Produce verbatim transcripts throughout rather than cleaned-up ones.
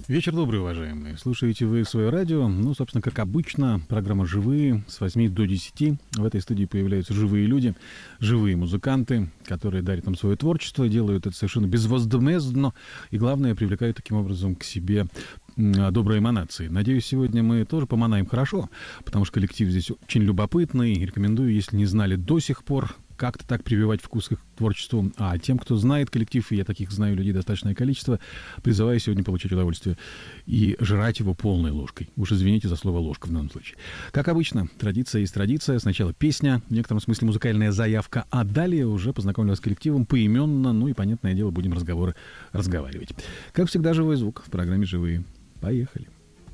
Вечер добрый, уважаемые. Слушаете вы свое радио. Ну, собственно, как обычно, программа «Живые» с восьми до десяти. В этой студии появляются живые люди, живые музыканты, которые дарят нам свое творчество, делают это совершенно безвозмездно и, главное, привлекают таким образом к себе добрые эманации. Надеюсь, сегодня мы тоже поманаем хорошо, потому что коллектив здесь очень любопытный. Рекомендую, если не знали до сих пор, как-то так прививать вкус к творчеству. А тем, кто знает коллектив, и я таких знаю людей достаточное количество, призываю сегодня получить удовольствие и жрать его полной ложкой. Уж извините за слово «ложка» в данном случае. Как обычно, традиция есть традиция. Сначала песня, в некотором смысле музыкальная заявка, а далее уже познакомлю вас с коллективом поименно, ну и, понятное дело, будем разговоры разговаривать. Как всегда, живой звук в программе «Живые». Поехали.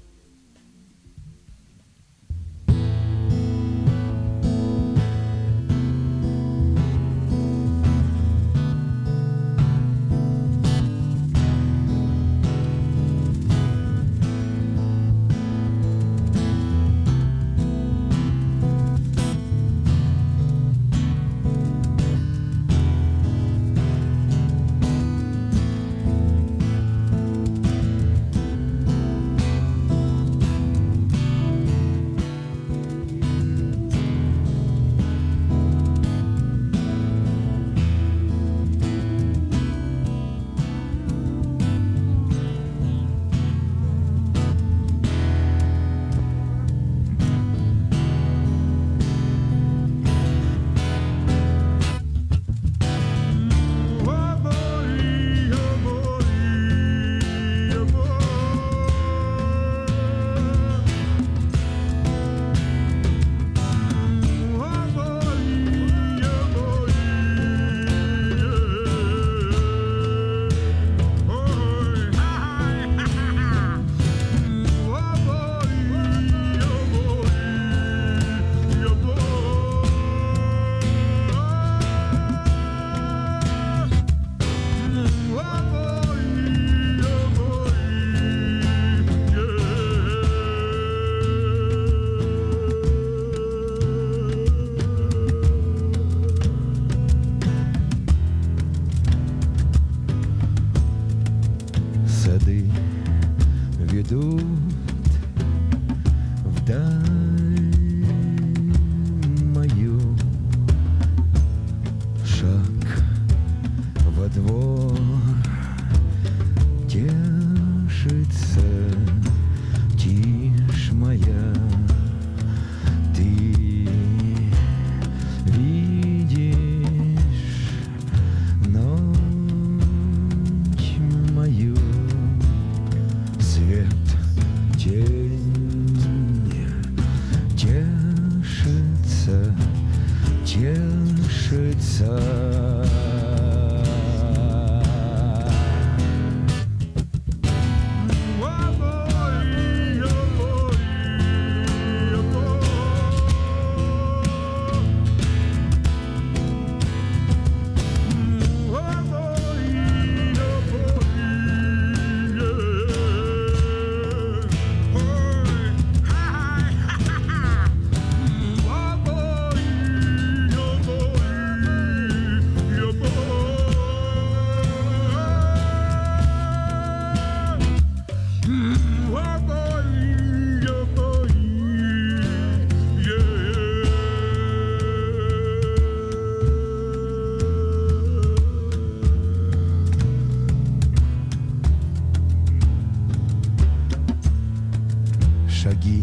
Шаги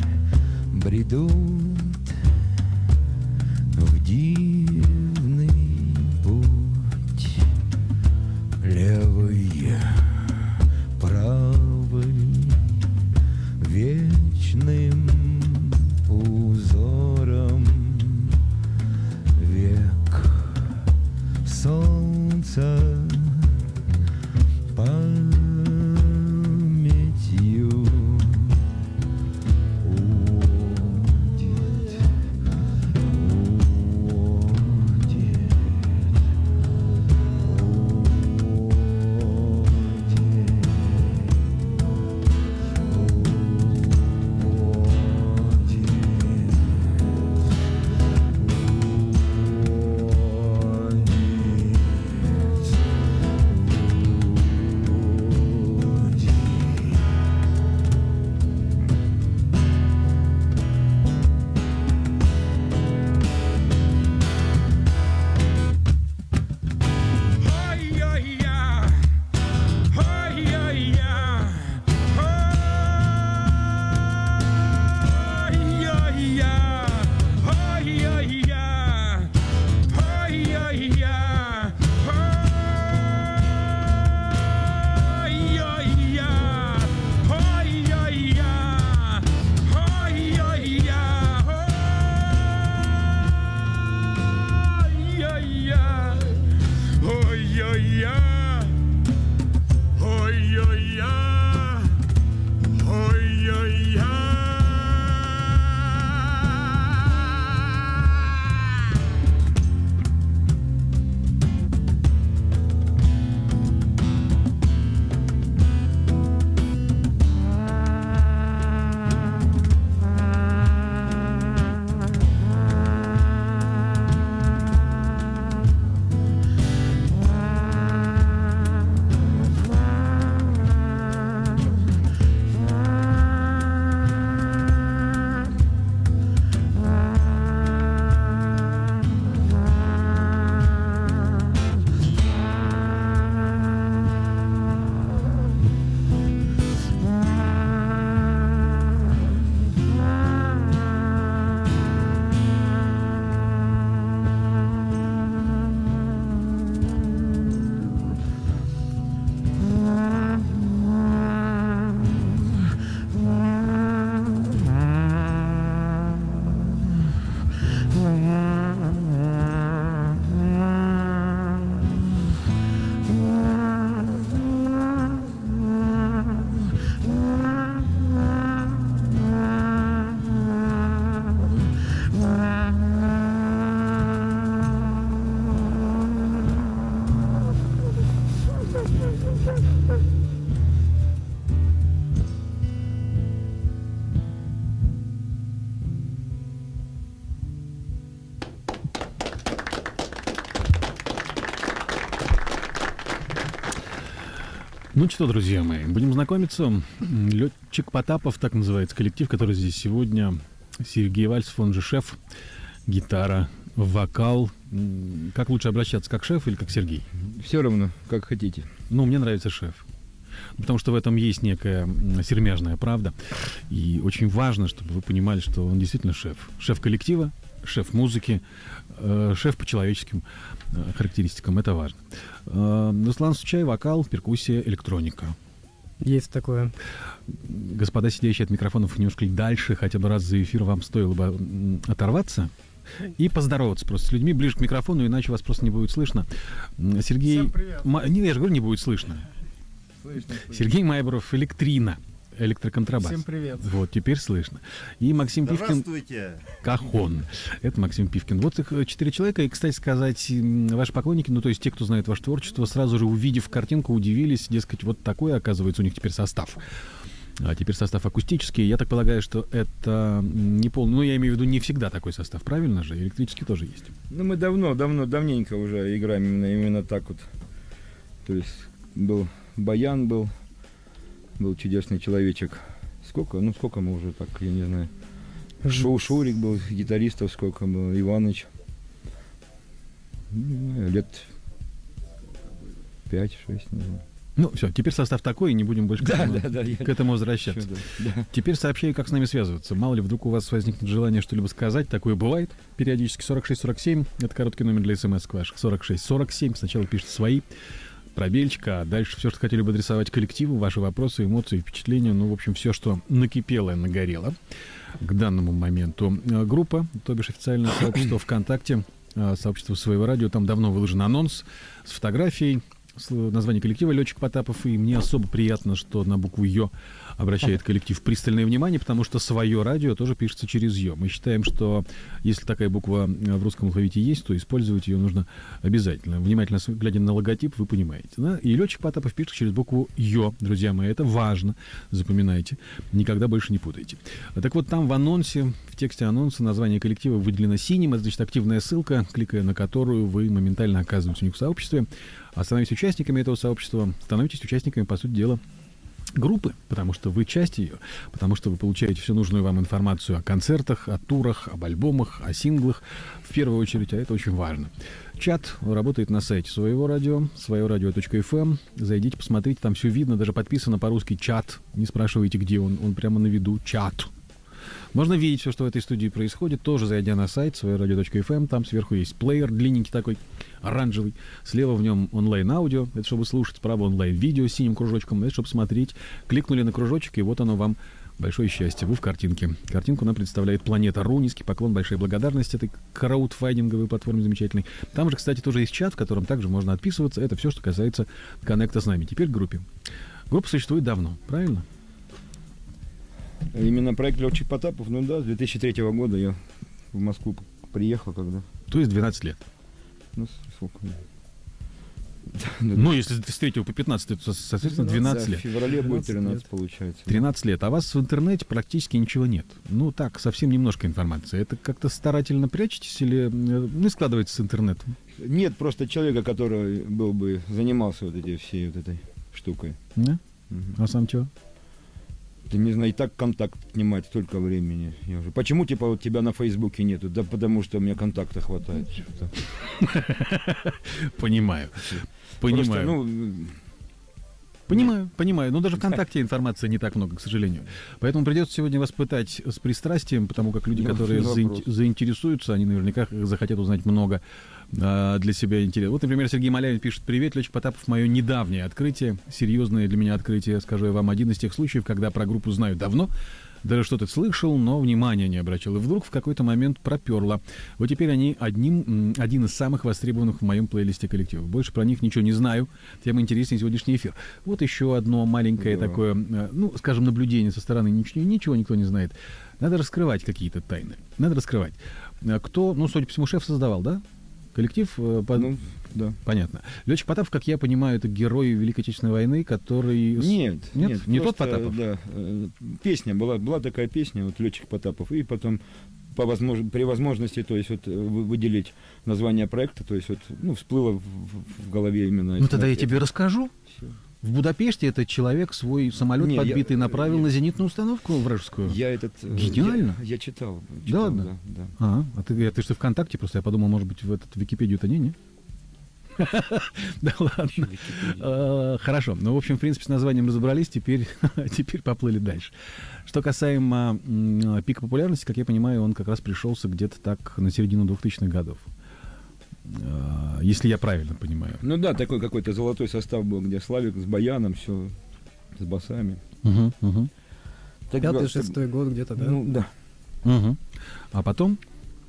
бредут в дивный путь, левый, правый, вечным узором век солнца памятью уводит, уводит. Ну что, друзья мои, будем знакомиться. Летчик Потапов, так называется коллектив, который здесь сегодня. Сергей Вальцев, он же шеф, гитара, вокал. Как лучше обращаться, как шеф или как Сергей? Все равно, как хотите. Ну, мне нравится шеф. Потому что в этом есть некая сермяжная правда. И очень важно, чтобы вы понимали, что он действительно шеф. Шеф коллектива, шеф музыки, э, шеф по человеческим э, характеристикам. Это важно. Э, Руслан Сучай, вокал, перкуссия, электроника. Есть такое. Господа, сидящие от микрофонов немножко дальше, хотя бы раз за эфир вам стоило бы оторваться и поздороваться просто с людьми ближе к микрофону, иначе вас просто не будет слышно. Сергей... Всем привет. Ма... Не, я же говорю, не будет слышно. Слышно, слышно. Сергей Майборов, электрина, электроконтрабас. Всем привет. Вот, теперь слышно. И Максим Пивкин... Здравствуйте. Кахон. Это Максим Пивкин. Вот их четыре человека. И, кстати сказать, ваши поклонники, ну, то есть те, кто знает ваше творчество, сразу же, увидев картинку, удивились, дескать, вот такой, оказывается, у них теперь состав. А теперь состав акустический. Я так полагаю, что это не полный... Ну, я имею в виду, не всегда такой состав, правильно же? Электрический тоже есть. Ну, мы давно, давно, давненько уже играем именно, именно так вот. То есть был баян, был, был чудесный человечек. Сколько? Ну, сколько мы уже так, я не знаю. Шу, Шурик был, гитаристов сколько было, Иваныч. Не знаю, лет пять-шесть, не знаю. Ну, все, теперь состав такой, и не будем больше Да, к, этому, да, да, я- к этому возвращаться. Чё, да, да. Теперь сообщаю, как с нами связываться. Мало ли, вдруг у вас возникнет желание что-либо сказать. Такое бывает периодически. сорок шесть сорок семь. Это короткий номер для смс ваших. сорок шесть сорок семь. Сначала пишите свои. Пробельчик, а дальше все, что хотели бы адресовать коллективу, ваши вопросы, эмоции, впечатления. Ну, в общем, все, что накипело и нагорело к данному моменту. Э, Группа, то бишь официальное сообщество ВКонтакте, э, сообщество своего радио. Там давно выложен анонс с фотографией, с названием коллектива «Летчик Потапов». И мне особо приятно, что на букву «Ё» обращает коллектив пристальное внимание, потому что свое радио тоже пишется через «Ё». Мы считаем, что если такая буква в русском алфавите есть, то использовать ее нужно обязательно. Внимательно глядя на логотип, вы понимаете. Да? И «Летчик Потапов» пишется через букву «Ё», друзья мои. Это важно. Запоминайте. Никогда больше не путайте. Так вот, там в анонсе, в тексте анонса название коллектива выделено синим. Это значит активная ссылка, кликая на которую вы моментально оказываетесь у них в сообществе. А становитесь участниками этого сообщества, становитесь участниками, по сути дела, группы, потому что вы часть ее, потому что вы получаете всю нужную вам информацию о концертах, о турах, об альбомах, о синглах, в первую очередь, а это очень важно. Чат работает на сайте своего радио, своерадио точка эф эм. Зайдите, посмотрите, там все видно, даже подписано по-русски чат. Не спрашивайте, где он, он прямо на виду, чат. Можно видеть все, что в этой студии происходит, тоже зайдя на сайт своерадио точка эф эм. Там сверху есть плеер длинненький такой, оранжевый. Слева в нем онлайн-аудио, это чтобы слушать, справа онлайн-видео с синим кружочком, это чтобы смотреть. Кликнули на кружочек, и вот оно вам большое счастье. Вы в картинке. Картинку нам представляет Планета Ру. Низкий поклон, большая благодарность этой краудфандинговой платформе замечательной. Там же, кстати, тоже есть чат, в котором также можно отписываться. Это все, что касается коннекта с нами. Теперь к группе. Группа существует давно, правильно? Именно проект «Летчик Потапов», ну да, с две тысячи третьего года я в Москву приехал когда. То есть двенадцать лет. Ну, сколько? Ну, если с третьего по пятнадцатый, то, соответственно, двенадцать Да, лет. в феврале будет тринадцать тринадцать, лет. получается. тринадцать лет. А у вас в интернете практически ничего нет. Ну, так, совсем немножко информации. Это как-то старательно прячетесь или э, ну, складывается с интернетом? Нет просто человека, который был бы, занимался вот этой всей вот этой штукой. Да? Мгм. А сам чего? Ты не знаю, и так контакт снимать столько времени. Я уже, почему типа вот тебя на Фейсбуке нету? Да потому что у меня контакта хватает. Что-то. Понимаю. Просто, Понимаю. ну, Понимаю, понимаю. Но даже ВКонтакте информации не так много, к сожалению. Поэтому придется сегодня вас пытать с пристрастием, потому как люди, Ну, которые вопрос. заин- заинтересуются, они наверняка захотят узнать много а, для себя интересного. Вот, например, Сергей Малявин пишет: «Привет, Летчик Потапов, мое недавнее открытие, серьезное для меня открытие, скажу я вам, один из тех случаев, когда про группу знаю давно, даже что-то слышал, но внимания не обращал. И вдруг в какой-то момент проперло. Вот теперь они одним, м, один из самых востребованных в моем плейлисте коллективов. Больше про них ничего не знаю, тем интереснее сегодняшний эфир». Вот еще одно маленькое Да. такое, э, ну, скажем, наблюдение со стороны. Ничего, ничего никто не знает. Надо раскрывать какие-то тайны. Надо раскрывать. А кто, ну, судя по всему, шеф создавал, да? Коллектив? э, по- ну, да. Понятно. Летчик Потапов, как я понимаю, это герой Великой Отечественной войны, который... с- Нет, Нет? Не тот просто, Потапов? Да, э, песня была, была такая песня, вот «Летчик Потапов», и потом по возмож... при возможности, то есть вот э, вы- выделить название проекта, то есть вот, ну, всплыло в, в- в голове именно. Ну, это- тогда я это- тебе расскажу. всё. В Будапеште этот человек свой самолет Не, я- подбитый направил я- на зенитную установку вражескую? Я этот... э, Гениально. Я, я читал. Да читал, ладно? Да, да. А, а ты, ты что, ВКонтакте просто? Я подумал, может быть, в этот Википедию-то не, не? Да ладно. Википедия. А, Хорошо. Ну, в общем, в принципе, с названием разобрались, теперь, теперь поплыли дальше. Что касаемо м, пика популярности, как я понимаю, он как раз пришелся где-то так на середину двухтысячных годов. А, Если я правильно понимаю. Ну да, такой какой-то золотой состав был, где Славик с Баяном, все с басами. Мгм, мгм, Так, Пятый, да, шестой год где-то, да? Ну да. мгм. А потом,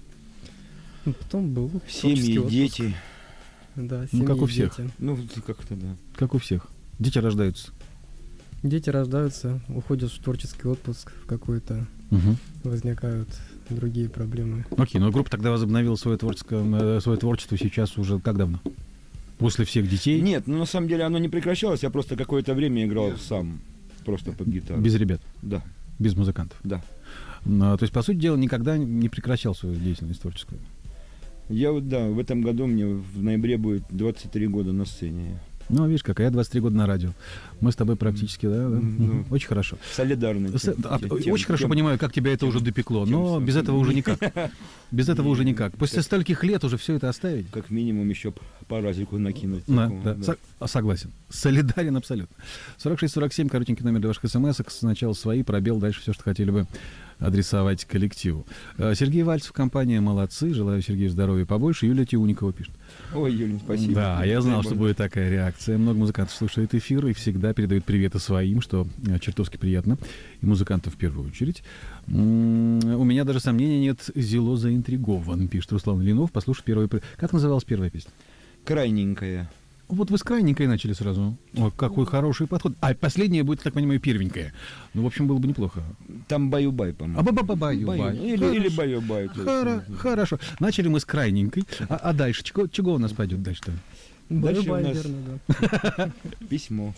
Ну, потом был Семьи, творческий отпуск. дети. Да, Ну, семьи как у и всех. дети. Ну, как-то да. как у всех, дети рождаются. Дети рождаются, уходят в творческий отпуск в какой-то, Мгм. возникают другие проблемы. Окей, но группа тогда возобновила свое творческое, э, свое творчество сейчас уже как давно? После всех детей? Нет, ну на самом деле оно не прекращалось, я просто какое-то время играл сам. Просто под гитару. Без ребят, Да, без музыкантов. да. А, то есть, по сути дела, никогда не прекращал свою деятельность творческую. Я вот, да, в этом году мне в ноябре будет двадцать три года на сцене. Ну, видишь, как, а я двадцать три года на радио. Мы с тобой практически, да, да? Ну, Мгм. Очень хорошо. Солидарный. С- а, Очень хорошо понимаю, как тебя это тем- уже допекло, тем но самым. без этого уже никак. Без этого Не, уже никак. После как- стольких лет уже все это оставить? Как минимум еще по разику накинуть. Да, такого, да, да. со- а, согласен. Солидарен абсолютно. сорок шесть сорок семь, коротенький номер для ваших смс-ок. Сначала свои, пробел, дальше все, что хотели бы адресовать коллективу. Э, Сергей Вальцев, компания «Молодцы». Желаю Сергею здоровья побольше. Юлия Тиуникова пишет. Ой, Юлин, спасибо. Да, я знал, Дай что бог. будет такая реакция. Много музыкантов слушает эфир и всегда передают приветы своим, что э, чертовски приятно. И музыкантов в первую очередь. М, У меня даже сомнений нет. Зело заинтригован, пишет Руслан Линов. Послушай первую... при- Как называлась первая песня? Крайненькая. Вот вы с крайненькой начали сразу. О, какой хороший подход. А последняя будет, так понимаю, первенькая. Ну, в общем, было бы неплохо. Там баю-бай, по-моему. А ба-ба-ба-баю, бай. Баю. Или, Хорошо. или баю-бай. то есть, Хоро- ну, Хорошо. Начали мы с крайненькой. А, а дальше? Чего, чего у нас пойдет дальше-то? Дальше у Бай-бай, нас- верно, да. Письмо.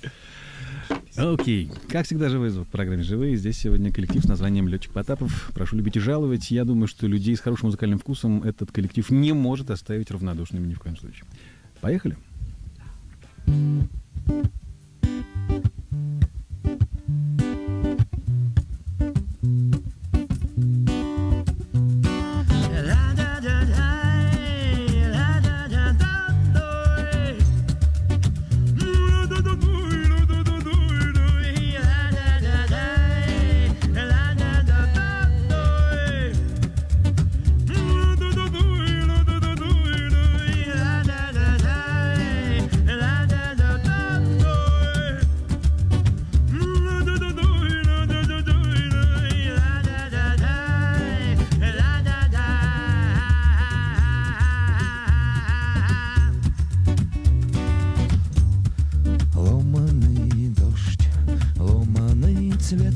Окей. Как всегда, живой звук в программе «Живые». Здесь сегодня коллектив с названием «Летчик Потапов». Прошу любить и жаловать. Я думаю, что людей с хорошим музыкальным вкусом этот коллектив не может оставить равнодушными ни в коем случае. Поехали. Ломаный дождь, ломаный цвет,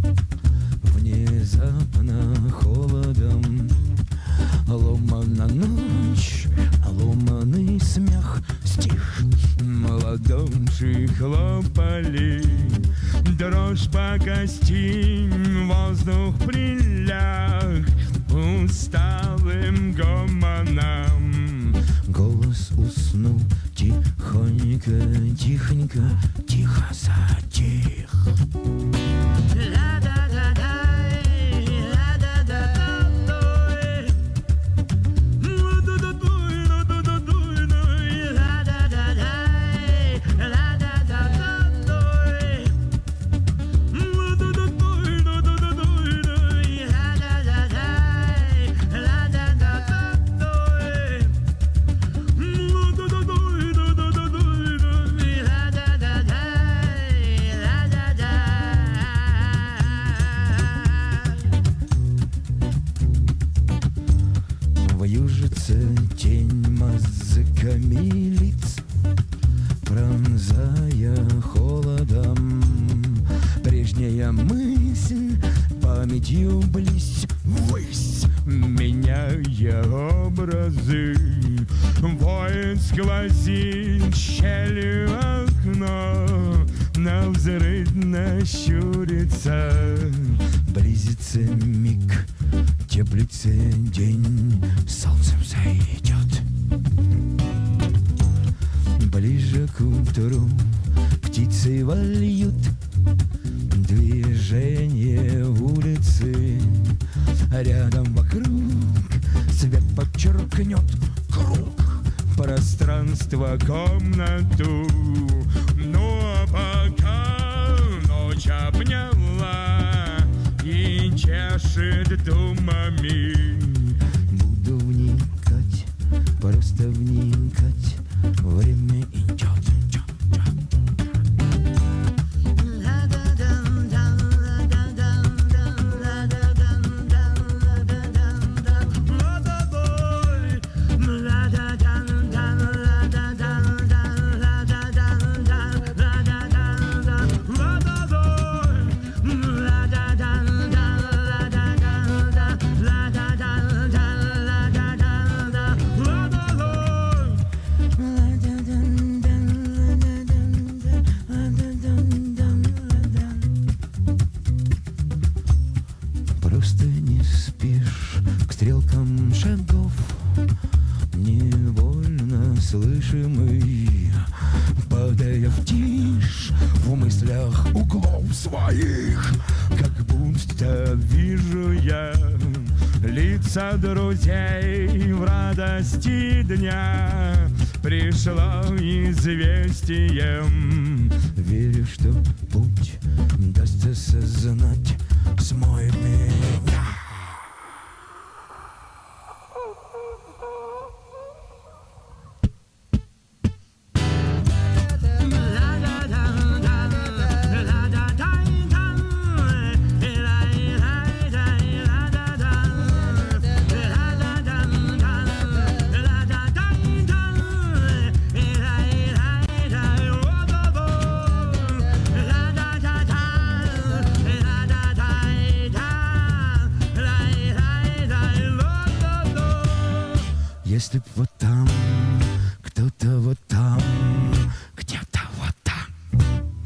внезапно холодом. Ломана ночь, ломаный смех, стих. Ладоши хлопали, дрожь по костям, воздух приляг усталым гомоном. Голос уснул тихонько, тихонько, тихо затих. Вьюжится тень мозгами лиц, пронзая холодом. Прежняя мысль памятью близь ввысь, меняя образы. Воет сквозит щелью окно, навзрыдно щурится. Близится миг, теплится день, солнцем зайдет. Ближе к утру, к птицы вольют движение улицы. Рядом вокруг свет подчеркнет круг, пространство, комнату. Ну а пока ночь обняла и чешет думами, буду вникать, просто вникать, время идет. Слышимый, падая в тишь, в мыслях углов своих, как будто вижу я лица друзей в радости дня. Пришло известие, верю, что путь даст осознать, смоет меня. Если б вот там, кто-то вот там, где-то вот там.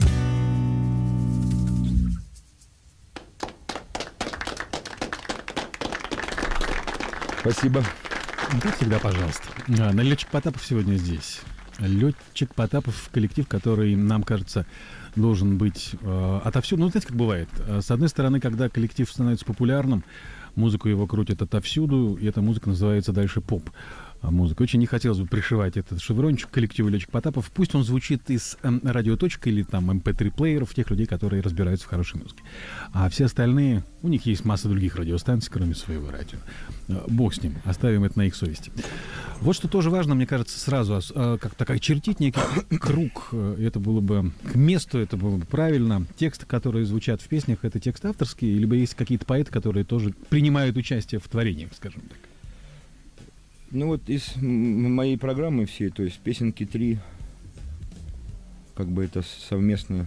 Спасибо. Как всегда, пожалуйста. А, Летчик Потапов сегодня здесь. Летчик Потапов — коллектив, который, нам кажется, должен быть э, отовсюду. Ну, знаете, как бывает. С одной стороны, когда коллектив становится популярным, музыку его крутят отовсюду, и эта музыка называется дальше поп. Музыка. Очень не хотелось бы пришивать этот шеврончик коллективу Летчик Потапов. Пусть он звучит из э, радиоточек или там эм пэ три плееров, тех людей, которые разбираются в хорошей музыке. А все остальные, у них есть масса других радиостанций, кроме своего радио. Э, бог с ним, оставим это на их совести. Вот что тоже важно, мне кажется, сразу э, как так очертить некий круг. Это было бы к месту, это было бы правильно. Тексты, которые звучат в песнях, это тексты авторские, либо есть какие-то поэты, которые тоже принимают участие в творениях, скажем так. Ну вот из моей программы всей, то есть песенки три, как бы это совместно.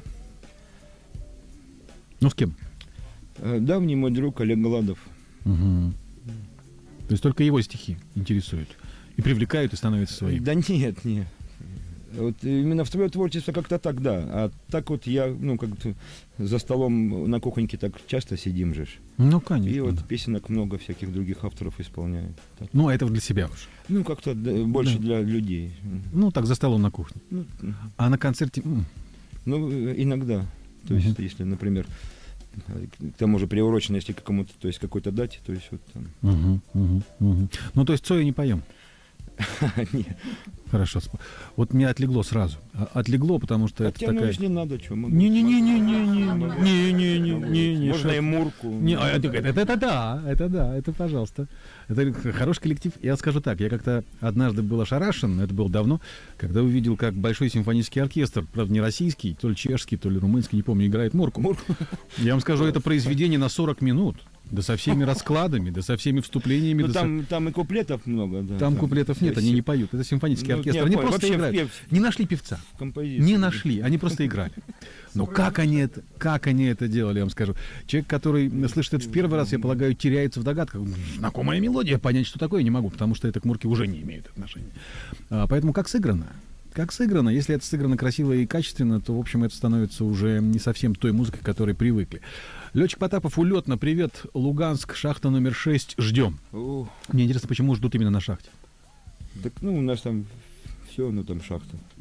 Ну, с кем? Давний мой друг Олег Гладов. Угу. То есть только его стихи интересуют и привлекают, и становятся своими? Да нет, нет. Вот именно в твое творчество как-то так, да. А так вот я, ну, как-то за столом на кухоньке так часто сидим же. Ну, конечно. И вот песенок много всяких других авторов исполняют. Так. Ну, а это для себя уж. Ну, как-то больше да. для людей. Ну, так, за столом на кухне. Ну, а на концерте? Ну, иногда. То uh-huh. есть, если, например, к тому же приурочено, если к какому-то, то есть какой-то дате, то есть вот там. Uh-huh, uh-huh, uh-huh. Ну, то есть Цоя не поем? Нет. Хорошо. Вот мне отлегло сразу. Отлегло, потому что Хотя, это такая... ну, не надо, что могу. Не-не-не-не-не-не-не-не-не. Можно и Мурку. Не, это, это, это да, это да, это пожалуйста. Это хороший коллектив. Я скажу так, я как-то однажды был ошарашен, это было давно, когда увидел, как большой симфонический оркестр, правда, не российский, то ли чешский, то ли румынский, не помню, играет Мурку. Мурку. Я вам скажу, это произведение на сорок минут. Да со всеми раскладами, да со всеми вступлениями. Ну, да там, со... там и куплетов много. Да, там, там куплетов нет, они не поют. Это симфонический ну, оркестр. Не, они просто играют. Пев... Не нашли певца. Не нашли, они просто играли. Но как они, это, как они это делали, я вам скажу. Человек, который слышит это в первый раз, я полагаю, теряется в догадках. Знакомая мелодия, понять, что такое, не могу, потому что это к Мурке уже не имеет отношения. А, поэтому как сыграно? Как сыграно? Если это сыграно красиво и качественно, то, в общем, это становится уже не совсем той музыкой, к которой привыкли. Летчик Потапов, улетно, привет, Луганск, шахта номер шесть, ждем. Мне интересно, почему ждут именно на шахте? Так, ну, у нас там все, ну, там шахта.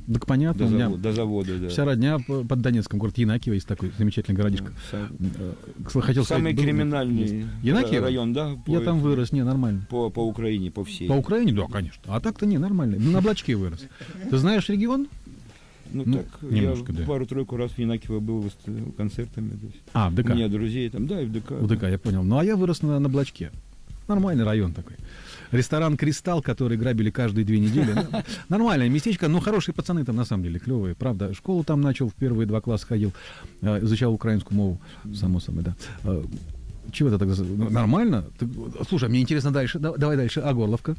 Так понятно, до, у меня завод, до завода, да. вся родня под Донецком, город Янакиево, есть такой замечательный городишко. Сам, Хотел самый сказать, криминальный Янакиево? район, да? Я по, там вырос, не, нормально. По, по Украине, по всей. По Украине, да, конечно. А так-то не, нормально. На облачке вырос. Ты знаешь регион? Ну, Ну, так, немножко, я да. пару-тройку раз в Янакиево был выст- концертами. То есть. А, в ДК. У меня друзей там, да, и в ДК. В ДК, я понял. Ну, а я вырос на, на облачке. Нормальный район такой. Ресторан «Кристалл», который грабили каждые две недели. Нормальное местечко, но хорошие пацаны там на самом деле, клевые, правда. Школу там начал, в первые два класса ходил, изучал украинскую мову, само собой, да. Чего это тогда? Нормально? Ты... Слушай, мне интересно дальше. Давай дальше. А Горловка?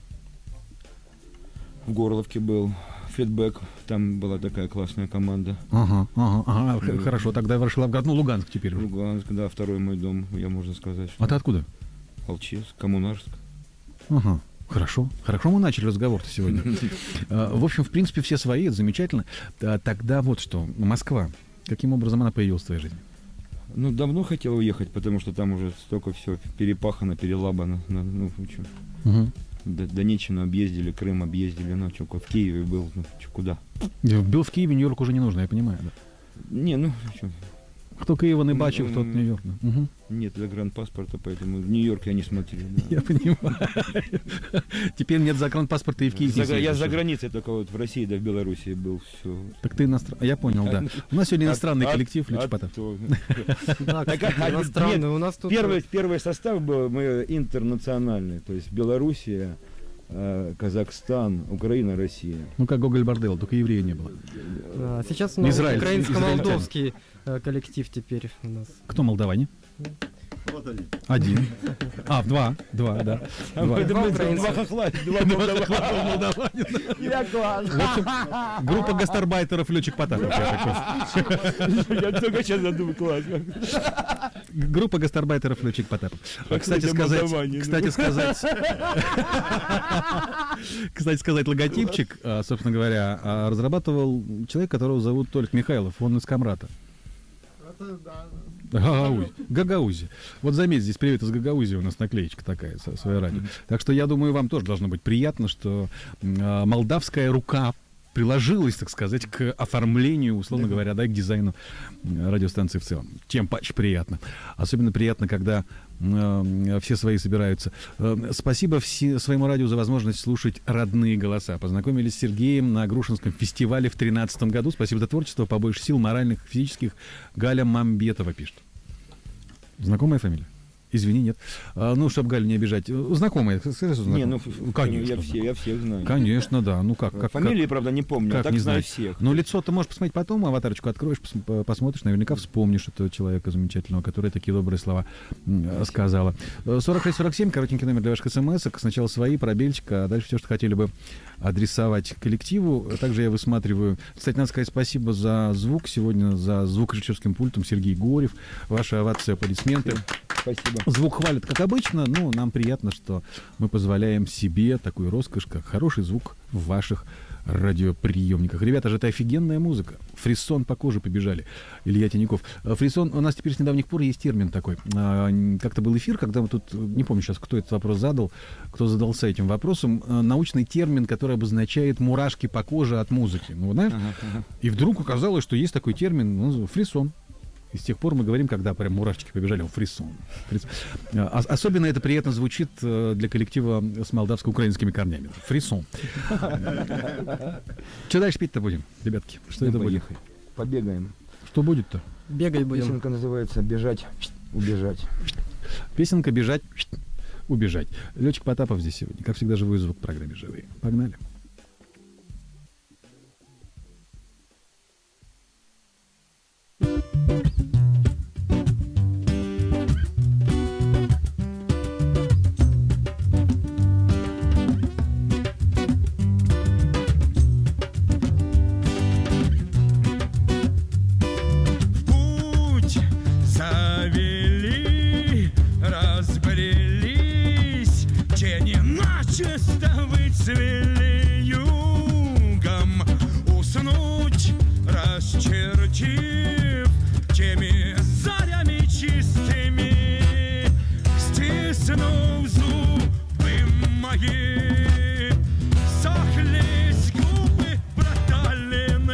В Горловке был. Фидбэк, там была такая классная команда. Ага, ага, ага. Хорошо, тогда Ворошиловград, ну, Луганск теперь уже. Луганск, да, второй мой дом, я можно сказать. Что... А ты откуда? Алчевск, Коммунарск. Ага, хорошо. Хорошо мы начали разговор-то сегодня. В общем, в принципе, все свои, это замечательно. Тогда вот что, Москва. Каким образом она появилась в твоей жизни? Ну, давно хотел уехать, потому что там уже столько все перепахано, перелабано. Ну, что. Угу. Донеччину объездили, Крым объездили, ну, что, в Киеве был, ну, что, куда? Был в Киеве, Нью-Йорк уже не нужно, я понимаю, да. Не, ну, что. Кто Киева не бачив, тот Нью-Йорк. Да. Угу. Нет загранпаспорта, поэтому в Нью-Йорк я не смотрел. Да. Я понимаю. Теперь нет загранпаспорта и в Киев. За, я за границей только вот в России, да в Белоруссии был. Все. Так ты иностранный. Я понял, да. У нас сегодня иностранный коллектив, Лёч Потапов. Иностранный, у нас тут... Первый состав был мы интернациональный, то есть Белоруссия, Казахстан, Украина, Россия. Ну, как Гоголь Борделл, только еврея не было. А, сейчас у нас Израиль, украинско-молдовский э, коллектив теперь у нас. Кто молдаване? Вот они. Один. А, два. Два, да. Два. Два хохла, два молдаванина. В общем, группа гастарбайтеров Лёчик Потапов. Я только сейчас задумал, класс. Группа гастарбайтеров Лёчик Потапов. Кстати сказать, кстати сказать, кстати сказать, логотипчик, собственно говоря, разрабатывал человек, которого зовут Толик Михайлов, он из Камрата. Гагаузия. Гагаузия. Вот заметь, здесь привет из Гагаузии у нас наклеечка такая, свое радио. Так что я думаю, вам тоже должно быть приятно, что э, молдавская рука приложилась, так сказать, к оформлению, условно говоря, да, и к дизайну радиостанции в целом. Тем паче приятно. Особенно приятно, когда э, все свои собираются. Э, спасибо все, своему радио за возможность слушать родные голоса. Познакомились с Сергеем на Грушинском фестивале в тринадцатом году. Спасибо за творчество, побольше сил, моральных, физических. Галя Мамбетова пишет. Знакомая фамилия? Извини, нет. А, ну, чтобы Галю не обижать. Знакомые, скажи, что Не, ну, конечно. я, все, я всех знаю. Конечно, да. Ну как, как Фамилии, как, правда, не помню, как а так не знаю знать? всех. Но лицо ты можешь посмотреть потом, аватарочку откроешь, пос- посмотришь, наверняка вспомнишь этого человека замечательного, который такие добрые слова м, сказала. сорок шесть сорок семь, коротенький номер для ваших смс. Сначала свои, пробельчик, а дальше все, что хотели бы адресовать коллективу. Также я высматриваю. Кстати, надо сказать спасибо за звук. Сегодня за звукорежиссерским пультом Сергей Горев. Ваши овации, аплодисменты. Спасибо. Звук хвалят, как обычно, но нам приятно, что мы позволяем себе такую роскошь, как хороший звук в ваших радиоприемниках. Ребята же, это офигенная музыка. Фрисон по коже побежали. Илья Тиняков. Фрисон, у нас теперь с недавних пор есть термин такой. Как-то был эфир, когда мы тут, не помню сейчас, кто этот вопрос задал, кто задался этим вопросом, научный термин, который обозначает мурашки по коже от музыки. Ну, знаешь? Ага, ага. И вдруг оказалось, что есть такой термин, ну, фрисон. И с тех пор мы говорим, когда прям мурашечки побежали, он фрисон. фрисон. А, особенно это приятно звучит для коллектива с молдавско-украинскими корнями. Фрисон. Что дальше петь-то будем, ребятки? Что это будет? Побегаем. Что будет-то? Бегать будем. Песенка называется «Бежать, убежать». Песенка «Бежать, убежать». Лёчик Потапов здесь сегодня. Как всегда, живой звук в программе «Живые». Погнали. Сохлись губы, братали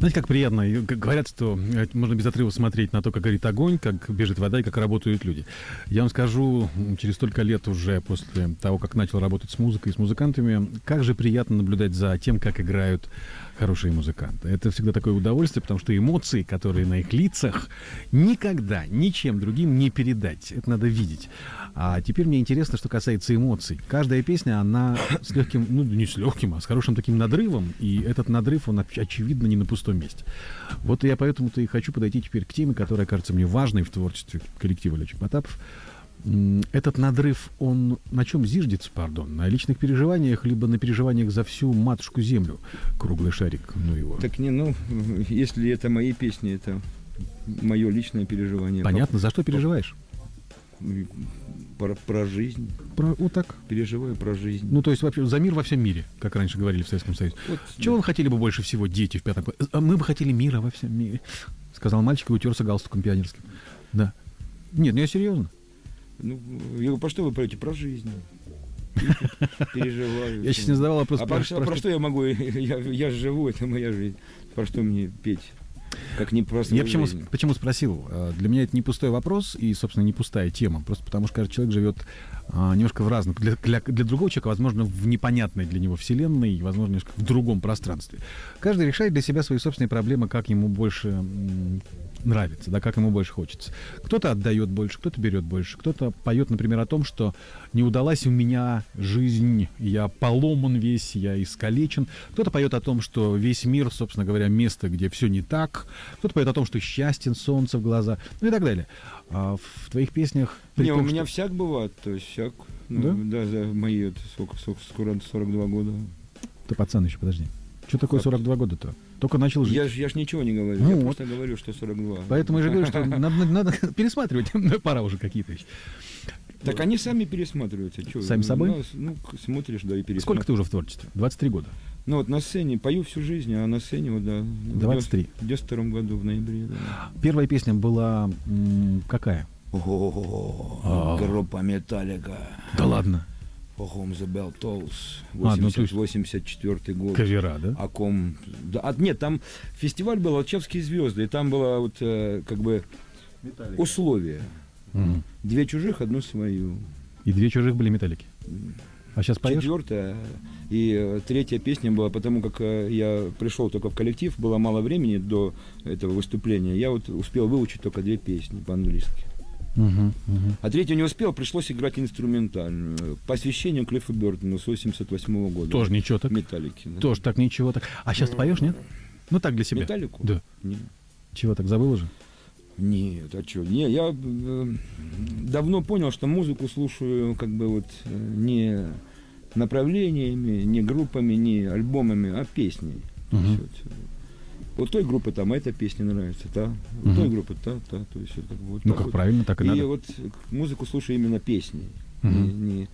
Знаете, как приятно, и как говорят, что э, можно без отрыва смотреть на то, как горит огонь, как бежит вода и как работают люди. Я вам скажу, через столько лет уже после того, как начал работать с музыкой и с музыкантами, как же приятно наблюдать за тем, как играют хорошие музыканты. Это всегда такое удовольствие, потому что эмоции, которые на их лицах, никогда ничем другим не передать. Это надо видеть. А теперь мне интересно, что касается эмоций. Каждая песня, она с легким, ну не с легким, а с хорошим таким надрывом. И этот надрыв, он очевидно не на пустом месте. Вот я поэтому-то и хочу подойти теперь к теме, которая кажется мне важной в творчестве коллектива Лёчек Потапов. Этот надрыв, он на чем зиждется, пардон? На личных переживаниях, либо на переживаниях за всю матушку землю? Круглый шарик, ну его. Так не, ну, если это мои песни, это мое личное переживание. Понятно, за что переживаешь? Про, про жизнь. Про, вот так. Переживаю про жизнь. Ну, то есть вообще за мир во всем мире, как раньше говорили в Советском Союзе. Вот, чего да. вы хотели бы больше всего, дети в пятом классе? Мы бы хотели мира во всем мире, сказал мальчик и утерся галстуком пионерским. Да. Нет, ну я серьезно. Ну, я говорю, про что вы поете? Про жизнь. Переживаю. Я сейчас не задавал вопрос. А про, про, про что я могу? Я, я живу, это моя жизнь. Про что мне петь? Как не просто. Я почему, почему спросил? Для меня это не пустой вопрос и, собственно, не пустая тема. Просто потому что каждый человек живет а, немножко в разном. Для, для, для другого человека, возможно, в непонятной для него вселенной, возможно, немножко в другом пространстве. Каждый решает для себя свои собственные проблемы, как ему больше м, нравится, да, как ему больше хочется. Кто-то отдает больше, кто-то берет больше, кто-то поет, например, о том, что не удалась у меня жизнь, я поломан весь, я искалечен. Кто-то поет о том, что весь мир, собственно говоря, место, где все не так. Кто-то поет о том, что счастье, солнце в глаза, ну и так далее. А в твоих песнях... Не, том, у что... меня всяк бывает, то есть всяк. Ну, да? Да, за мои, это, сколько, сколько, скоро сорок два года. Ты пацан еще, подожди. Что такое сорок два года-то? Только начал жить. Я ж, я ж ничего не говорю, ну, я вот. просто говорю, что сорок два. Поэтому я же говорю, что надо, надо пересматривать, пора уже какие-то вещи. Так они сами пересматриваются. Чё? Сами собой? Ну, ну, смотришь, да, и пересматриваешь. Сколько ты уже в творчестве? двадцать три года? Ну вот на сцене, пою всю жизнь, а на сцене вот, да. двадцать три. В девяносто втором году, в ноябре, да. Первая песня была м, какая? О, группа Металлика. Да ладно? Home the Bell Tolls, восемьдесят четвёртый год. Кавера, да? О ком... Да, а, нет, там фестиваль был «Алчевские звезды», и там было вот э, как бы Металлика. Условия. Угу. Две чужих, одну свою. И две чужих были Металлики? А сейчас поешь? Четвертая и э, третья песня была, потому как э, я пришел только в коллектив, было мало времени до этого выступления, я вот успел выучить только две песни по-английски. Угу, угу. А третью не успел, пришлось играть инструментальную. Посвящению Клиффу Бёртону с восемьдесят восьмого года. Тоже ничего так? Металлики. Да. Тоже так ничего так. А сейчас поешь, нет? Ну так для себя. Металлику? Да. Нет. Чего так, забыл уже? Нет, а что? Не, я э, давно понял, что музыку слушаю как бы вот э, не направлениями, не группами, не альбомами, а песней. Угу. Вот, вот той группы там эта песня нравится, та, у угу. той группы та, та, то есть как бы вот. Ну так как вот. Правильно, так и, и надо. Вот музыку слушаю именно песней. Угу. Не, не...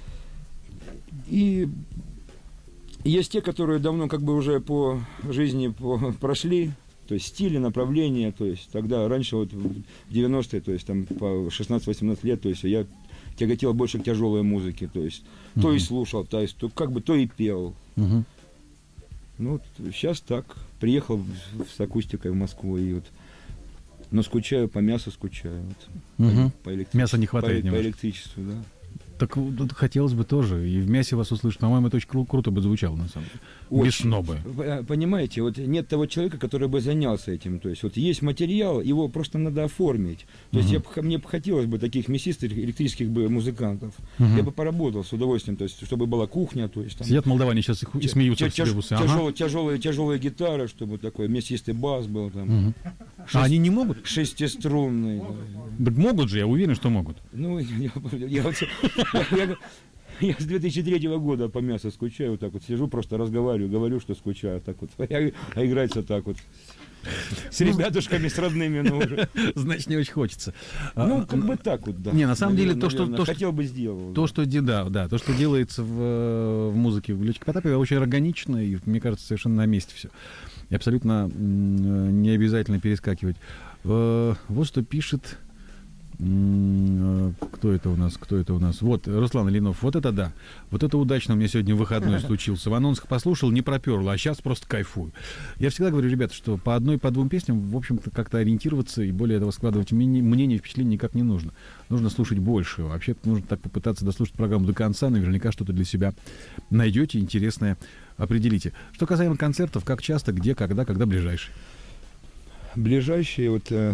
И есть те, которые давно как бы уже по жизни по, прошли. То есть стили, направления, то есть тогда, раньше вот в девяностые, то есть там по шестнадцать-восемнадцать лет, то есть я тяготел больше к тяжелой музыке, то есть uh-huh. то и слушал, то есть то, как бы то и пел. Uh-huh. Ну вот сейчас так, приехал в, с акустикой в Москву и вот, но скучаю по мясу, скучаю. Вот, uh-huh. по, по Мяса не хватает по, немножко. По электричеству, да. Так тут хотелось бы тоже, и в мясе вас услышать. По-моему, это очень кру- круто бы звучало, на самом деле. Очень. Без снобы. Понимаете, вот нет того человека, который бы занялся этим. То есть вот есть материал, его просто надо оформить. То есть uh-huh. я, мне бы хотелось бы таких мясистых электрических бы музыкантов. Uh-huh. Я бы поработал с удовольствием, то есть чтобы была кухня. То есть, там, сидят молдаване сейчас и, и смеются тяж, в себе в усы. Тяжелые, ага. тяжелые, тяжелые гитары, чтобы такой мясистый бас был. Там, uh-huh. Шесть, а они не могут? Шестиструнный. Так могут же, я уверен, что могут. Ну, я, я, я, я, я с две тысячи третьего года по мясу скучаю, вот так вот сижу, просто разговариваю, говорю, что скучаю, так вот, а, а играется так вот. С ребятушками, с родными, ну уже. Значит, не очень хочется. Ну, как бы так вот, да. Не, на самом наверное, деле, то, что... наверное, то, хотел бы сделал. То, что, да, да, то, что делается в, в музыке в Лёчке Потапове, очень органично, и, мне кажется, совершенно на месте все. И абсолютно не обязательно перескакивать. Вот что пишет Кто это у нас? Кто это у нас? Вот, Руслан Ильинов. Вот это да. Вот это удачно у меня сегодня выходной случился. В анонсах послушал, не проперло, а сейчас просто кайфую. Я всегда говорю, ребята, что по одной, по двум песням, в общем-то, как-то ориентироваться и более этого складывать мнение и впечатление никак не нужно. Нужно слушать больше. Вообще-то нужно так попытаться дослушать программу до конца. Наверняка что-то для себя найдете интересное, определите. Что касаемо концертов, как часто, где, когда, когда ближайший? Ближайшие вот... Э,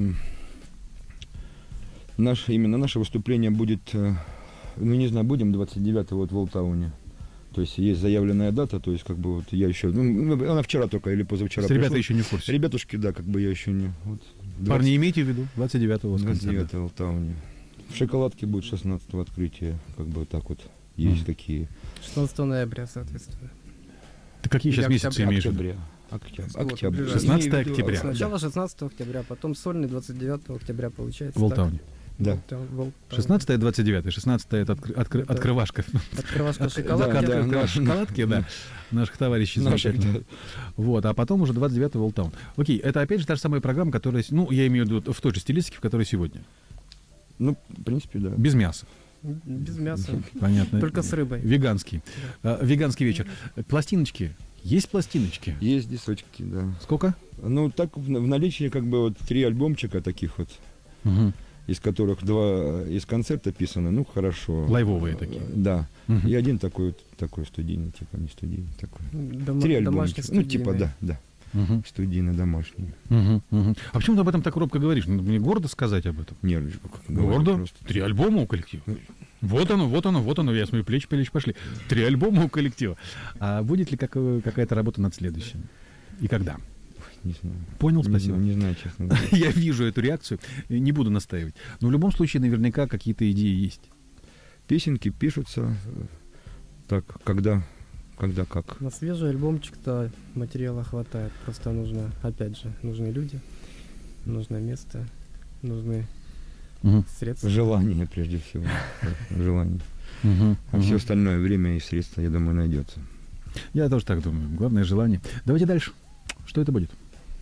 Наш, именно наше выступление будет, ну не знаю, будем двадцать девятого вот в Олтауне. То есть есть заявленная дата, то есть как бы вот я еще, ну, она вчера только или позавчера пришла. Ребята еще не в курсе. Ребятушки, да, как бы я еще не... Вот, двадцать, парни, имейте в виду, двадцать девятого двадцать девятого в Олтауне. В Шоколадке будет шестнадцатого открытия, как бы так вот, есть mm. такие. шестнадцатого ноября, соответственно. Ты какие сейчас месяцы имеешь в виду? Октября. Октябрь. шестнадцатого октября. Сначала шестнадцатого октября, потом сольный двадцать девятого октября получается. В Олтауне. Да. шестнадцатое двадцать девятое. шестнадцатое это откры, откры, это открывашка. Открывашка шоколадки. Да, да, открывашка шоколадки, да. Наших товарищей замечательных. Вот, а потом уже двадцать девятого Олтаун. Окей, это опять же та же самая программа, которая, ну, я имею в виду в той же стилистике, в которой сегодня. Ну, в принципе, да. Без мяса. Без мяса. Понятно. Только с рыбой. Веганский. Да. А, веганский вечер. Пластиночки. Есть пластиночки? Есть дисочки, да. Сколько? Ну, так в, в наличии как бы вот три альбомчика таких вот. Угу. Из которых два из концерта писаны, ну хорошо. Лайвовые такие. Да. Угу. И один такой такой студийный, типа не студийный такой. Дома, Три альбомчика. Ну типа да, да. Угу. Студийный, домашний. Угу, угу. А почему ты об этом так робко говоришь? Надо мне гордо сказать об этом. Нет, гордо. Три альбома у коллектива. Вот оно, вот оно, вот оно. Я смотрю, плечи, плечи пошли. Три альбома у коллектива. А будет ли как, какая-то работа над следующим? И когда? Не знаю. Понял, не спасибо. Знаю, не знаю, честно говоря. Я вижу эту реакцию, не буду настаивать. Но в любом случае, наверняка какие-то идеи есть. Песенки пишутся так, когда, когда как. На свежий альбомчик-то материала хватает. Просто нужно, опять же, нужны люди, нужно место, нужны угу. средства. Желание, прежде всего. Желание. Угу, а угу. все остальное время и средства, я думаю, найдется. Я тоже так думаю. Главное желание. Давайте дальше. Что это будет?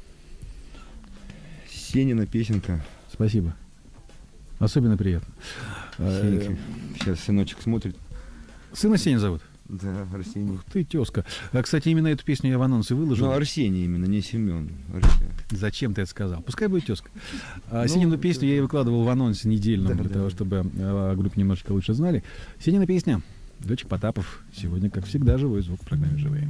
Сенина песенка. Спасибо. Особенно приятно. Сеньки. Сейчас сыночек смотрит. Сына Сеня зовут? Да, Арсений. Ух ты, тезка. А, кстати, именно эту песню я в анонсе выложил. Ну, Арсений именно, не Семен. Арсений. Зачем ты это сказал? Пускай будет тезка. А, ну, Сенину песню я и выкладывал в анонсе недельном, да, для да. того, чтобы о группе немножечко лучше знали. Сенина песня. Дочек Потапов. Сегодня, как всегда, живой звук в программе «Живые».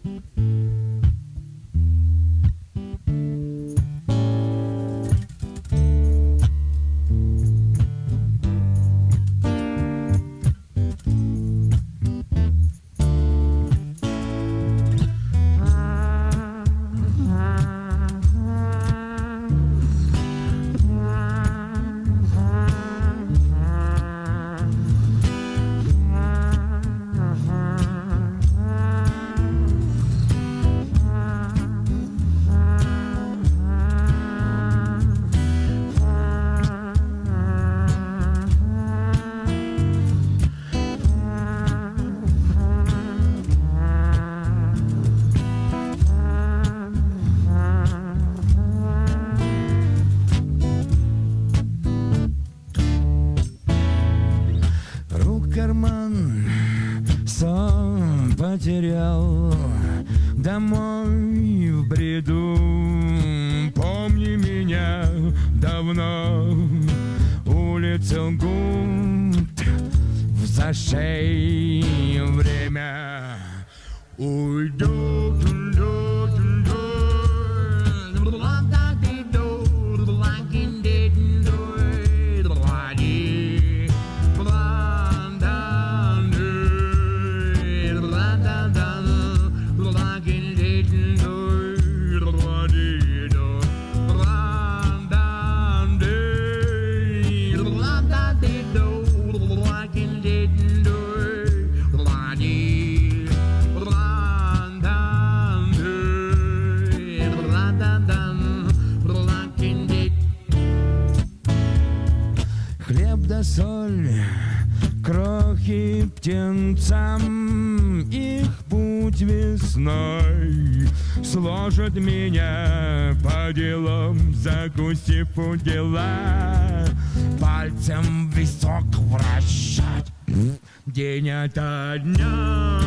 Потерял домой в бреду. Помни меня давно. Улица Лгут в зашей время. Уйдут. Соль, крохи птенцам, их путь весной сложит меня по делам, закусив у дела. пальцем висок вращать день ото дня.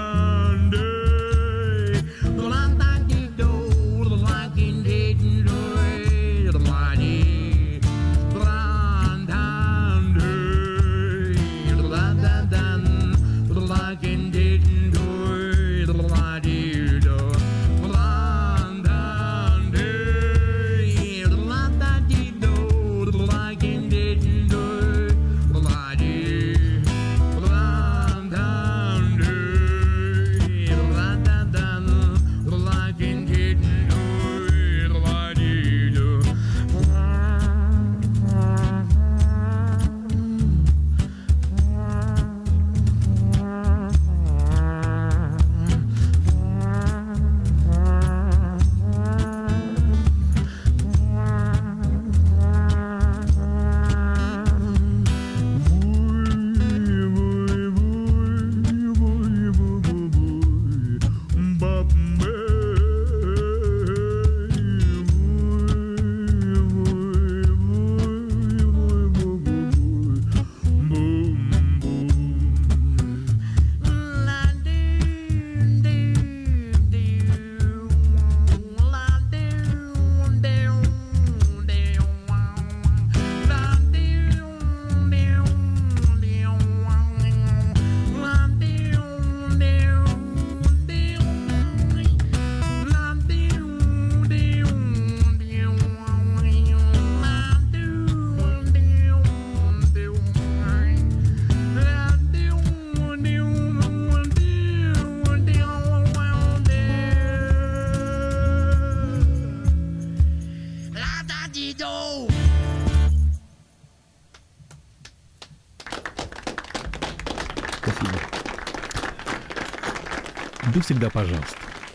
Ты всегда пожалуйста.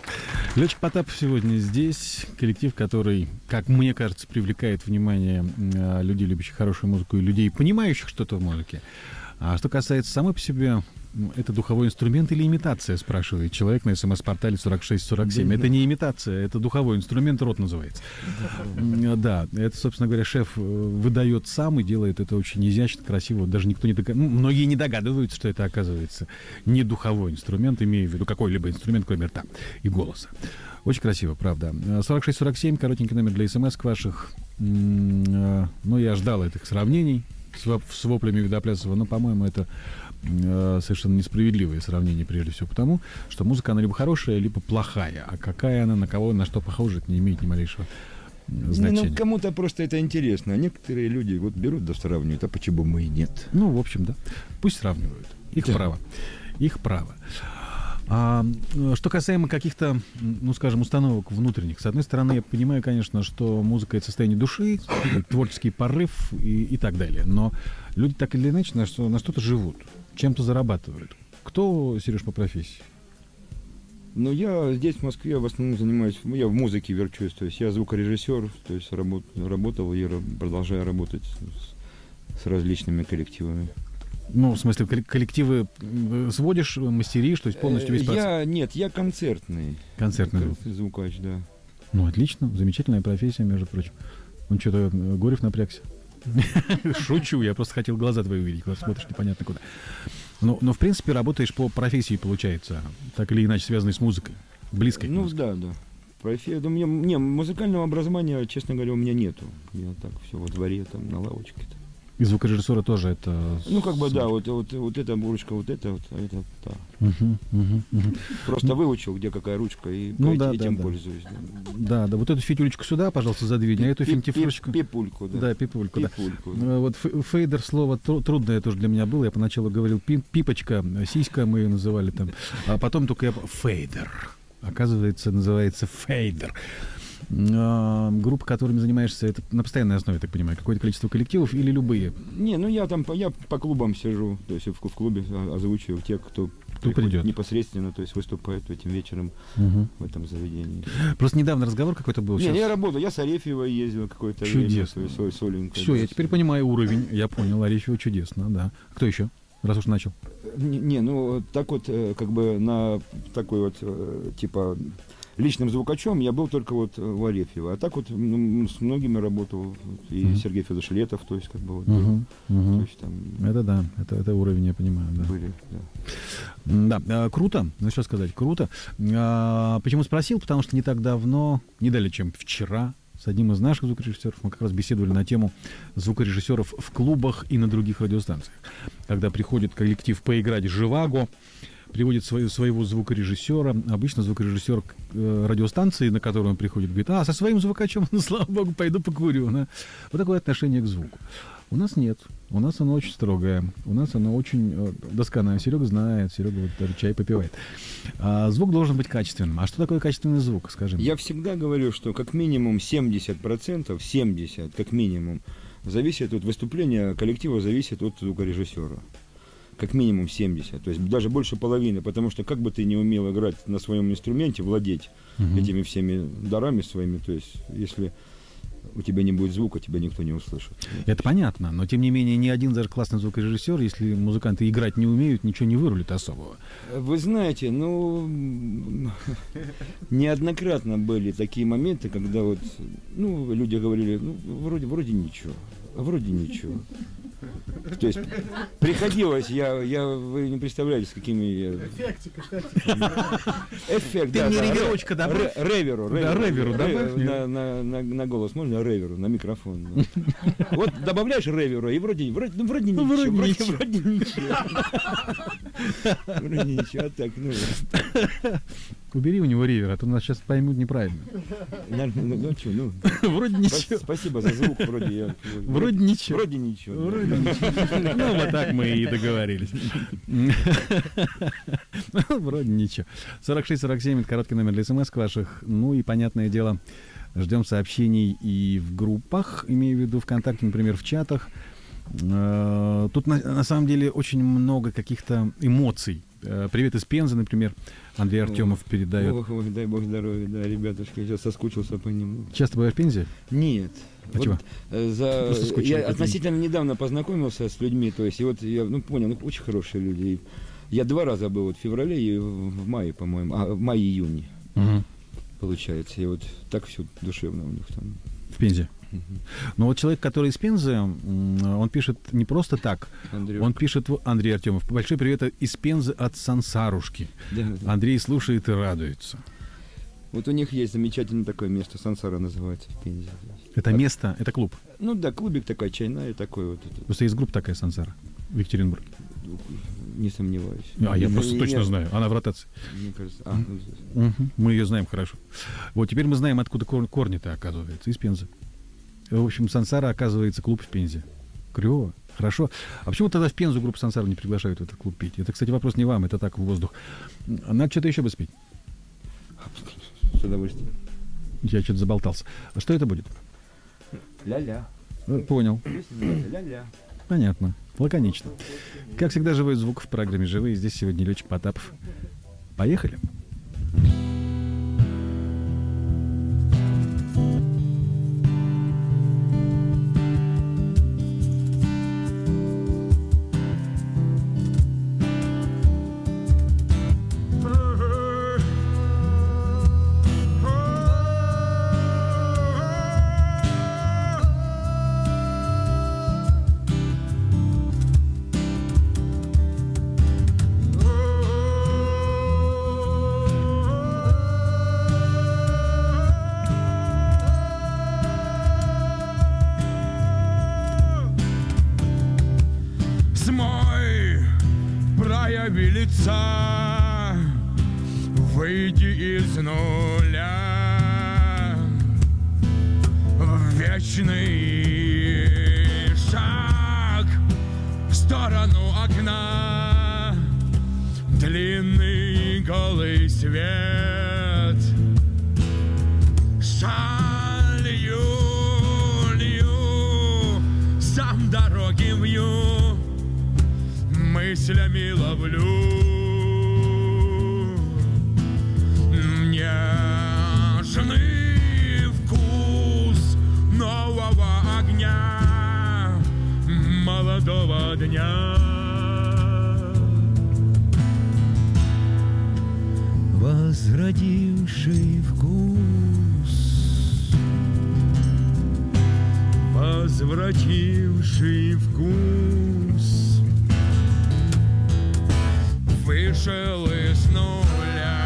Лёчка Потапов сегодня здесь. Коллектив, который, как мне кажется, привлекает внимание э, людей, любящих хорошую музыку, и людей, понимающих что-то в музыке. А что касается самой по себе, это духовой инструмент или имитация, спрашивает человек на смс-портале сорок шесть сорок семь. Это не имитация, это духовой инструмент, рот называется. Да, это, собственно говоря, шеф выдает сам и делает это очень изящно, красиво. Даже никто не догадывается. Ну, многие не догадываются, что это, оказывается, не духовой инструмент, имею в виду какой-либо инструмент, кроме рта и голоса. Очень красиво, правда. сорок шесть сорок семь, коротенький номер для смс ваших. Но я ждал этих сравнений с воплями Видоплясова, но, по-моему, это э, совершенно несправедливое сравнение, прежде всего потому, что музыка, она либо хорошая, либо плохая, а какая она, на кого, на что похожа, это не имеет ни малейшего значения. Не, ну, кому-то просто это интересно, а некоторые люди вот берут да сравнивают, а почему мы и нет? Ну, в общем, да. Пусть сравнивают. Их да. право. Их право. А, что касаемо каких-то, ну, скажем, установок внутренних, с одной стороны, я понимаю, конечно, что музыка — это состояние души, творческий порыв и, и так далее, но люди так или иначе на, что, на что-то живут, чем-то зарабатывают. Кто, Сереж, по профессии? Ну, я здесь, в Москве, в основном занимаюсь, я в музыке верчусь, то есть я звукорежиссер, то есть работ, работал и продолжаю работать с, с различными коллективами. Ну, в смысле, коллективы сводишь, мастеришь, то есть полностью весь процесс? Я, нет, я концертный. Концертный звук. Звукач, да. Ну, отлично, замечательная профессия, между прочим. Ну, что-то Горев напрягся. Шучу, я просто хотел глаза твои увидеть, когда смотришь непонятно куда. Но, но, в принципе, работаешь по профессии, получается, так или иначе связанной с музыкой, близкой к музыке. Ну, да, да. Профессия, да, мне, не, музыкального образования, честно говоря, у меня нету. Я так все во дворе, там, на лавочке-то. И звукорежиссера тоже это... Ну, как бы, да, вот, вот, вот эта ручка, вот эта, вот, а это, да. Угу, угу, угу. Просто выучил, где какая ручка, и ну, эти, да, этим да, пользуюсь. Да. да, да, вот эту фитюлечку сюда, пожалуйста, задвинь, а эту финтифлюшечку... Пипульку, да. Да, пипульку, пипульку, да. да. Вот фейдер, слово трудное тоже для меня было, я поначалу говорил пипочка, сиська мы ее называли там, а потом только я... Фейдер, оказывается, называется фейдер. Группы, которыми занимаешься, это на постоянной основе, я так понимаю, какое-то количество коллективов или любые? Не, ну я там по, я по клубам сижу, то есть в, в клубе озвучиваю тех, кто, кто придет непосредственно, то есть выступает этим вечером угу. в этом заведении. Просто недавно разговор какой-то был. Не, сейчас... я работал, я с Арефьевой ездил какое-то чудесно. время, то есть соленько. Все, я теперь понимаю уровень, я понял, Арефьева чудесно, да. Кто еще, раз уж начал? Не, не, ну так вот, как бы на такой вот, типа... личным звукачом я был только вот у Арефьева. А так вот ну, с многими работал. И mm-hmm. Сергей Федорович Летов, то есть как бы вот. Mm-hmm. Mm-hmm. То есть, там, это да, это, это уровень, я понимаю. Да. Были, да. Да, круто, ну что сказать, круто. А, почему спросил? Потому что не так давно, не далее, чем вчера, с одним из наших звукорежиссеров мы как раз беседовали на тему звукорежиссеров в клубах и на других радиостанциях. Когда приходит коллектив поиграть «Живаго», приводит свою, своего звукорежиссера. Обычно звукорежиссер э, радиостанции, на которую он приходит, говорит: а, со своим звукачом, ну, слава богу, пойду покурю. Да? Вот такое отношение к звуку. У нас нет. У нас оно очень строгое. У нас оно очень э, доскональное. Серега знает, Серега вот даже чай попивает. А звук должен быть качественным. А что такое качественный звук, скажи мне? Я всегда говорю, что как минимум семьдесят процентов, семьдесят как минимум, зависит от выступления коллектива, зависит от звукорежиссера. Как минимум семьдесят, то есть даже больше половины, потому что как бы ты не умел играть на своем инструменте, владеть uh-huh. этими всеми дарами своими, то есть если у тебя не будет звука, тебя никто не услышит. Это понятно, но тем не менее ни один даже классный звукорежиссер, если музыканты играть не умеют, ничего не вырулит особого. Вы знаете, ну, неоднократно были такие моменты, когда вот, ну, люди говорили, ну, вроде, вроде ничего, вроде ничего. То есть приходилось, я, я, вы не представляете, с какими я... Эффектик, Эффект, ты да, мне да, реверочка добавь. Реверу, да, реверу добавь. На, на, на, на голос можно реверу, на микрофон. Вот добавляешь реверу, и вроде, вроде, ну, вроде ничего, вроде вроде, ничего. вроде ничего. Вроде ничего, а так, ну... Убери у него ревер, а то нас сейчас поймут неправильно. Ну, ну, что, ну... Вроде ничего. Спасибо за звук, вроде я... Вроде ничего. Вроде ничего. Вроде ничего. Ну, вот так мы и договорились. Вроде ничего. сорок шесть сорок семь — это короткий номер для смс ваших. Ну и, понятное дело, ждем сообщений и в группах, имею в виду ВКонтакте, например, в чатах. Тут на, на самом деле очень много каких-то эмоций. Привет из Пензы, например, Андрей Артемов Ох, передает. Ох, ох, дай бог здоровья, да, ребятушки, я сейчас соскучился по нему. Часто бываешь в Пензе? Нет. А вот, чего? э, за... скучал, Я относительно недавно познакомился с людьми, то есть, и вот я ну, понял, ну, очень хорошие люди. И я два раза был вот в феврале и в мае, по-моему, а в мае-июне, Угу. получается. И вот так все душевно у них там. В Пензе. Угу. Но вот человек, который из Пензы, он пишет не просто так. Андрей. Он пишет, Андрей Артемов, большой привет из Пензы от Сансарушки. Да, да. Андрей слушает и радуется. Вот у них есть замечательное такое место, Сансара называется в Пензе. Это место, это клуб. Ну да, клубик такой, чайная, такой вот. Просто есть группа такая Сансара в Екатеринбурге. Не сомневаюсь. А, я Не- просто не- точно не- знаю. Она в ротации. Мне кажется. А, ну, Мгм. Мы ее знаем хорошо. Вот теперь мы знаем, откуда кор- корни-то, оказывается, из Пензы. В общем, Сансара, оказывается, клуб в Пензе. Клево, хорошо. А почему тогда в Пензу группу Сансара не приглашают в этот клуб петь? Это, кстати, вопрос не вам, это так, в воздух. Надо что-то еще бы спеть. с удовольствием. Я что-то заболтался. А что это будет? Ля-ля. Э, Понял. Песня называется Ля-ля. Понятно. Лаконично. Как всегда, живой звук в программе «Живые». Здесь сегодня Летчик Потапов. Поехали. Смой, прояви лица, выйди из нуля в вечный шаг в сторону окна, длинный голый свет, шалью, лью, сам дороги вью, мыслями ловлю нежный вкус нового огня, молодого дня. Возродился возвративший вкус, возвративший вкус, вышел из нуля.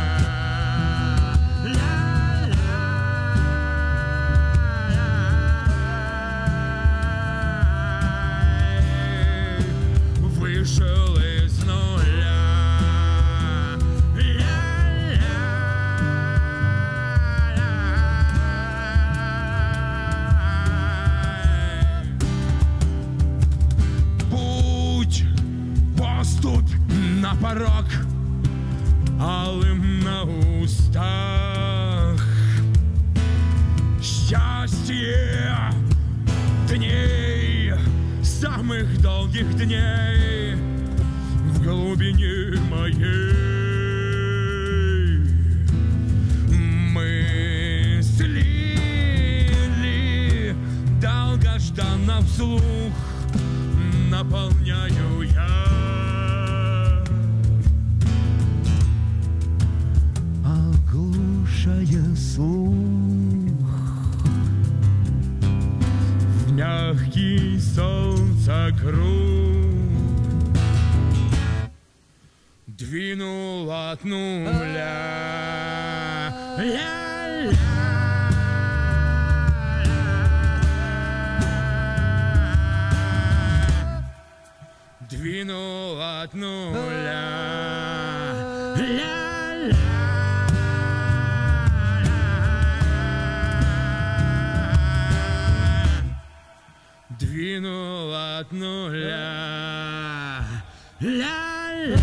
Вышел из нуля. Путь, поступь на порог, алым на устах. Счастье дней, самых долгих дней в глубине моей. Мысли долгожданно вслух наполняю я. Оглушая слух в мягкий солнцекруг, двинул от нуля. Ля-ля. Двинул от нуля. Ля-ля. Двинул от нуля. Ля-ля.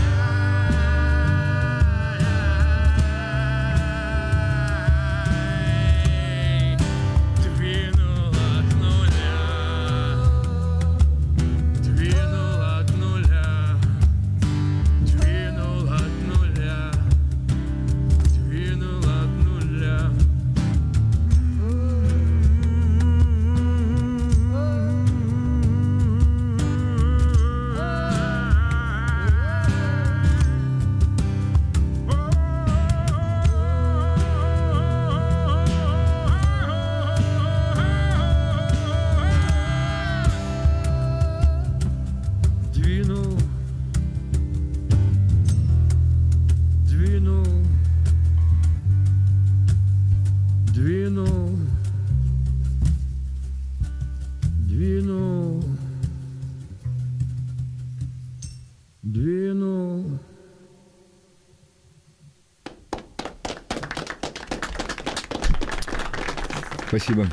Спасибо.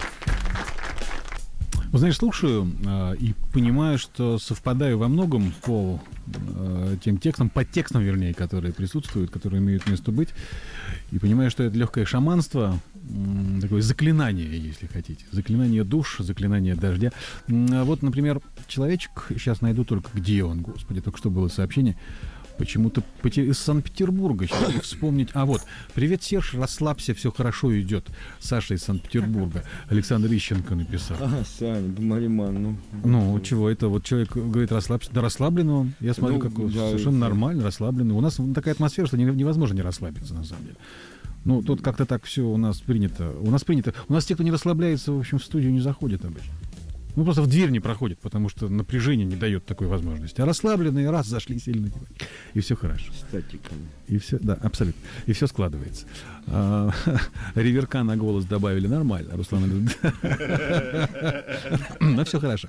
Вы знаешь, слушаю э, и понимаю, что совпадаю во многом по э, тем текстам, по текстам, вернее, которые присутствуют, которые имеют место быть, и понимаю, что это легкое шаманство, э, такое заклинание, если хотите, заклинание душ, заклинание дождя. Э, вот, например, человечек, сейчас найду только, где он, господи, только что было сообщение, почему-то из Санкт-Петербурга. Сейчас вспомнить. А вот. Привет, Серж, расслабься, все хорошо идет. Саша из Санкт-Петербурга. Александр Ищенко написал. Ага, Саня, Мариман, ну. Ну, чего это? Вот человек говорит, расслабься. Да расслабленно он. Я смотрю, ну, как да, совершенно да. нормально, расслабленно. У нас такая атмосфера, что невозможно не расслабиться, на самом деле. Ну, тут как-то так все у нас принято. У нас принято. У нас те, кто не расслабляется, в общем, в студию не заходят обычно. Ну, просто в дверь не проходит, потому что напряжение не дает такой возможности. А расслабленные раз зашли сильно, и все хорошо. Статиками. И все, да, абсолютно. И все складывается. А, реверка на голос добавили нормально. Руслан говорит, ну, все хорошо.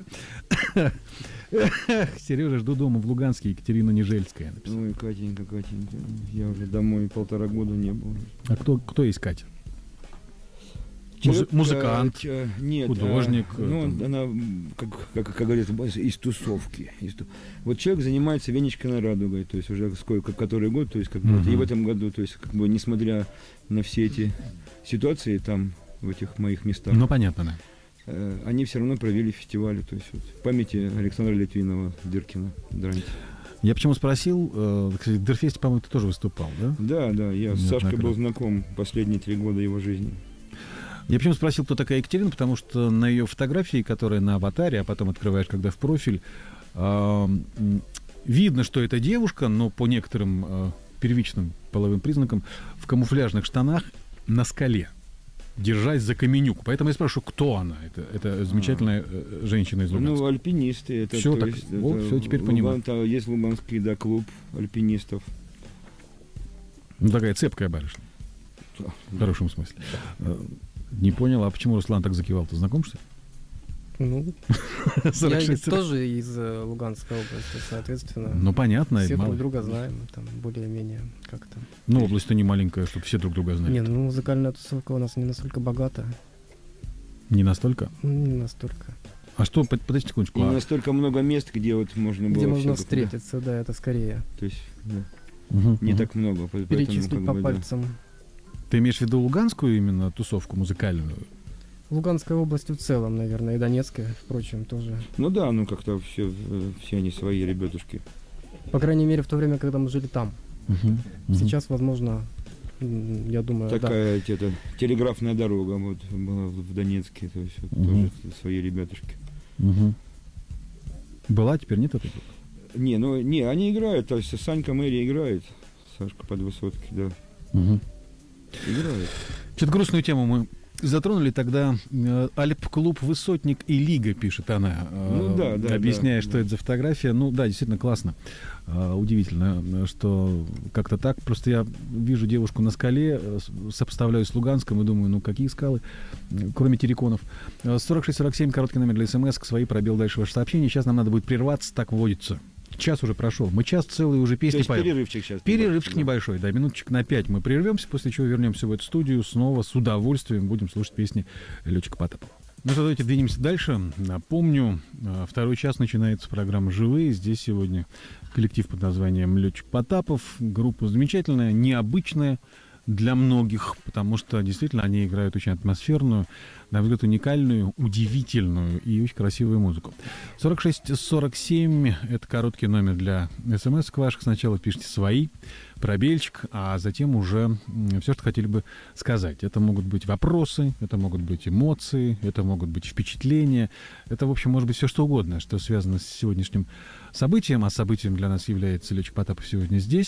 Сережа, жду дома в Луганске, Екатерина Нежельская написала. Ну и Катенька, Катенька. Я уже домой полтора года не был. А кто, кто есть Катя? Муз- музыкант, а, нет, художник. А, ну, там. Она, как, как, как говорится, из тусовки. Из, вот человек занимается венечкой радугой, то есть уже сколько, который год, то есть как uh-huh. бы, и в этом году, то есть как бы, несмотря на все эти ситуации там, в этих моих местах. Ну, понятно, да. Э, они все равно провели фестивали, то есть вот, в памяти Александра Литвинова, Дыркина, Дранти. Я почему спросил, э, кстати, в Дырфесте, по-моему, ты тоже выступал, да? Да, да, я Нет, с Сашкой был знаком последние три года его жизни. Я почему спросил, кто такая Екатерина, потому что на ее фотографии, которая на аватаре, а потом открываешь, когда в профиль, э, видно, что это девушка, но по некоторым э, первичным половым признакам в камуфляжных штанах на скале, держась за каменюку. Поэтому я спрашиваю, кто она? Это, это замечательная а. женщина из Луганска. Ну, альпинисты. Это, все, так, есть, вот, это, все, теперь Луган, понимаю. Там есть луганский, да, клуб альпинистов. Ну, такая цепкая барышня. Да. В хорошем смысле. Не понял, а почему Руслан так закивал? Ты знаком, что ли? Ну, я из, тоже из э, Луганской области, соответственно. Ну, понятно. Все мало... друг друга знаем, там, более-менее как-то. Ну, область-то не маленькая, чтобы все друг друга знали. Не, ну, музыкальная тусовка у нас не настолько богата. Не настолько? Ну, не настолько. А что, подождите секундочку. И а... настолько много мест, где вот можно было... Где можно встретиться, да, это скорее. То есть, да, угу, не угу. так много. Перечислить поэтому, по бы, пальцам. Да. Ты имеешь в виду луганскую именно тусовку музыкальную? Луганской области в целом, наверное, и Донецкая, впрочем, тоже. Ну да, ну как-то все, все они свои ребятушки. По крайней мере, в то время, когда мы жили там. Угу, угу. Сейчас, возможно, я думаю, такая да. это, телеграфная дорога вот, была в Донецке, то есть вот, угу. тоже свои ребятушки. Угу. Была, теперь нет этого? Не, ну не, они играют, то есть Санька Мэри играет, Сашка Подвысоцкий, да. Угу. Играет. Что-то грустную тему мы затронули тогда. Альп-клуб «Высотник» и «Лига», пишет она, ну, да, да, объясняя, да, что да. это за фотография. Ну да, действительно классно. Удивительно, что как-то так. Просто я вижу девушку на скале, сопоставляю с Луганском и думаю, ну какие скалы, кроме терриконов. сорок шесть сорок семь, короткий номер для смс, свои, пробел дальше ваше сообщение. Сейчас нам надо будет прерваться, так вводится. Час уже прошел. Мы час целый уже песни поем. Перерывчик сейчас. Перерывчик небольшой, да, минуточек на пять мы прервемся, после чего вернемся в эту студию. Снова с удовольствием будем слушать песни Лётчика Потапова. Ну что, давайте двинемся дальше. Напомню, второй час начинается программа «Живые». Здесь сегодня коллектив под названием «Лётчик Потапов». Группа замечательная, необычная для многих, потому что действительно они играют очень атмосферную, на взгляд уникальную, удивительную и очень красивую музыку. сорок шесть сорок семь — это короткий номер для смс ваших. Сначала пишите свои, пробельчик, а затем уже все, что хотели бы сказать. Это могут быть вопросы, это могут быть эмоции, это могут быть впечатления. Это, в общем, может быть все что угодно, что связано с сегодняшним событием, а событием для нас является Лётчик Потапов сегодня здесь.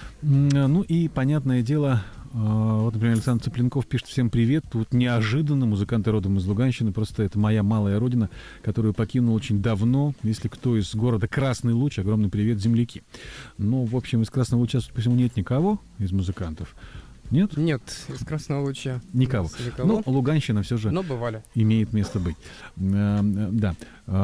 Ну и, понятное дело, вот, например, Александр Цыпленков пишет: всем привет. Тут неожиданно музыканты родом из Луганщины. Просто это моя малая родина, которую покинул очень давно. Если кто из города Красный Луч, огромный привет, земляки. Ну, в общем, из Красного Луча, судя по всему, нет никого из музыкантов. Нет? Нет, из Красного Луча. Никого. никого. Но Луганщина все же Но бывали. имеет место быть. А, да.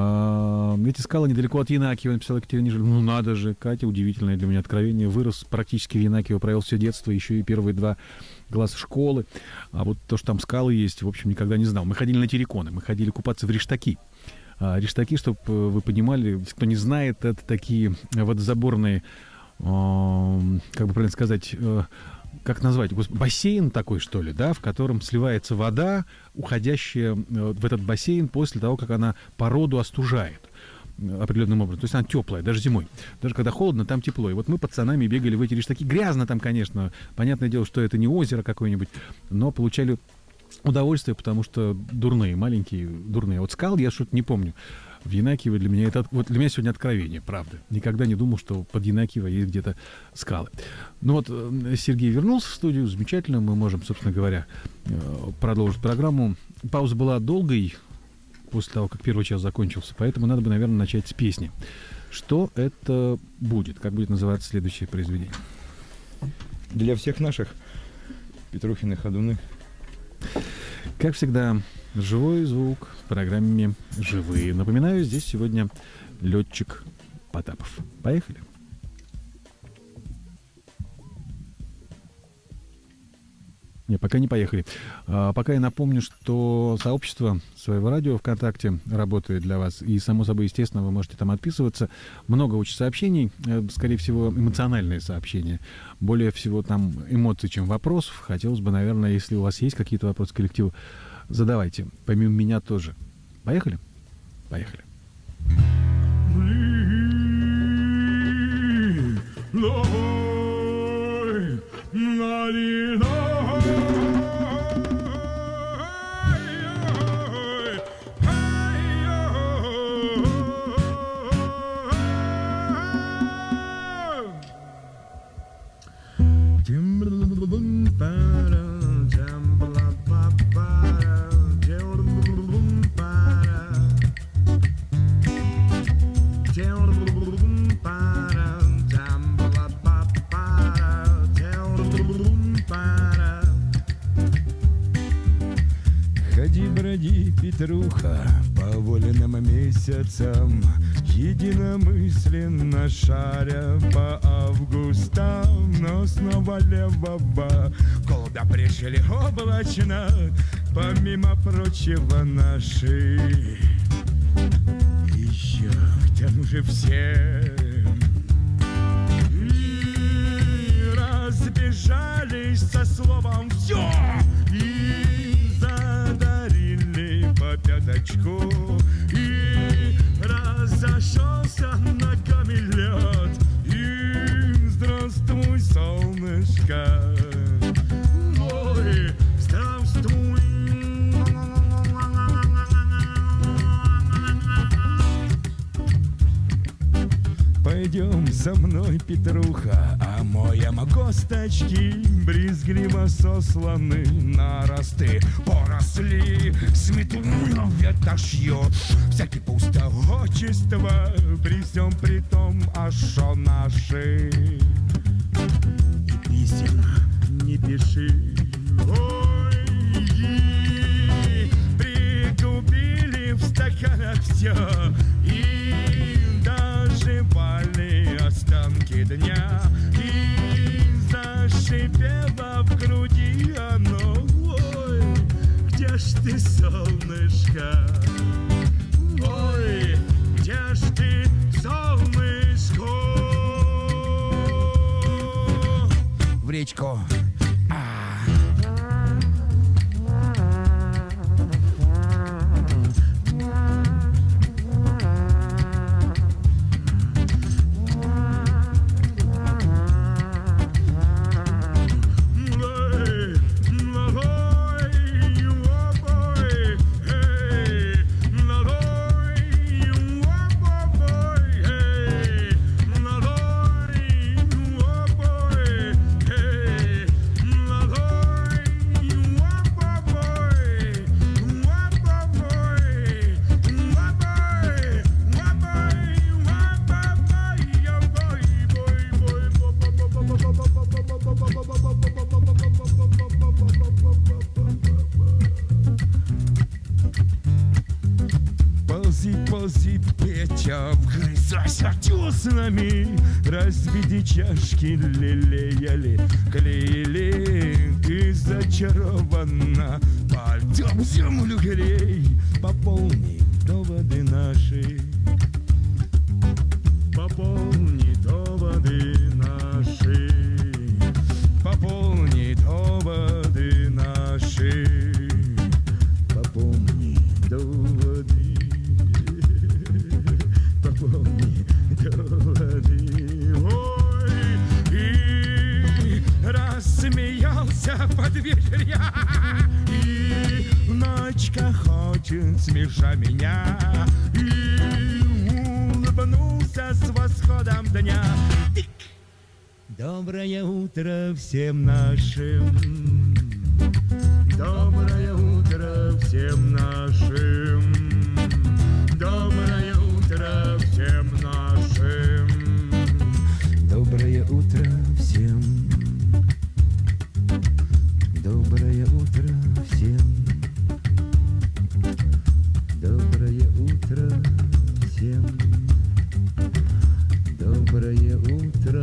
А, эти скалы недалеко от Янакиева, написала Екатерина Нижель. Ну, надо же, Катя, удивительное для меня откровение. Вырос практически в Янакиево, провел все детство, еще и первые два класса школы. А вот то, что там скалы есть, в общем, никогда не знал. Мы ходили на терриконы, мы ходили купаться в Рештаки. А, Рештаки, чтобы вы понимали, кто не знает, это такие водозаборные, а, как бы правильно сказать, как назвать, бассейн такой, что ли, да, в котором сливается вода, уходящая в этот бассейн после того, как она породу остужает определенным образом. То есть она теплая, даже зимой. Даже когда холодно, там тепло. И вот мы пацанами бегали в эти рештаки. Грязно там, конечно. Понятное дело, что это не озеро какое-нибудь, но получали удовольствие, потому что дурные, маленькие, дурные. Вот скал я что-то не помню. В Янакиево для меня это вот для меня сегодня откровение, правда. Никогда не думал, что под Янакиево есть где-то скалы. Ну вот Сергей вернулся в студию, замечательно. Мы можем, собственно говоря, продолжить программу. Пауза была долгой после того, как первый час закончился, поэтому надо бы, наверное, начать с песни. Что это будет? Как будет называться следующее произведение? Для всех наших Петрухины ходуны. Как всегда, живой звук в программе «Живые». Напоминаю, здесь сегодня Лётчик Потапов. Поехали. Не, пока не поехали. А, пока я напомню, что сообщество своего радио ВКонтакте работает для вас. И, само собой, естественно, вы можете там отписываться. Много очень сообщений, скорее всего, эмоциональные сообщения. Более всего там эмоций, чем вопросов. Хотелось бы, наверное, если у вас есть какие-то вопросы к коллективу, задавайте. Помимо меня тоже. Поехали? Поехали. Ba-dum, броди, Петруха, по воленным месяцам, единомысленно шаря по августам, но снова левого голубя пришли облачно, помимо прочего наши. Еще к тому же все и разбежались со словом «все» и задарили по пяточку, и разошелся ногами лед, и здравствуй, солнышко, ой, здравствуй. Пойдем со мной, Петруха, омоем косточки, брезгливо сосланы наросты, поросли, смету ветошью, всякие пустоотчества, при всем при том, а шо наши. И писем не пиши, ой, пригубили в стаканах все, и доживали останки дня, и зашипело в груди оно, ой, где ж ты, солнышко, ой, где ж ты, солнышко, в речку. Разбитые чашки лелеяли, клеили, и зачарованно пальцем землю грей. Пополни доводы наши, пополни доводы наши, пополни доводы наши, пополни доводы, пополни доводы. Рассмеялся под вечер я, и ночка хочет смеша меня, и улыбнулся с восходом дня. Тик! Доброе утро всем нашим, доброе утро всем нашим, доброе утро всем нашим, доброе утро всем. Доброе утро всем. Доброе утро всем. Доброе утро.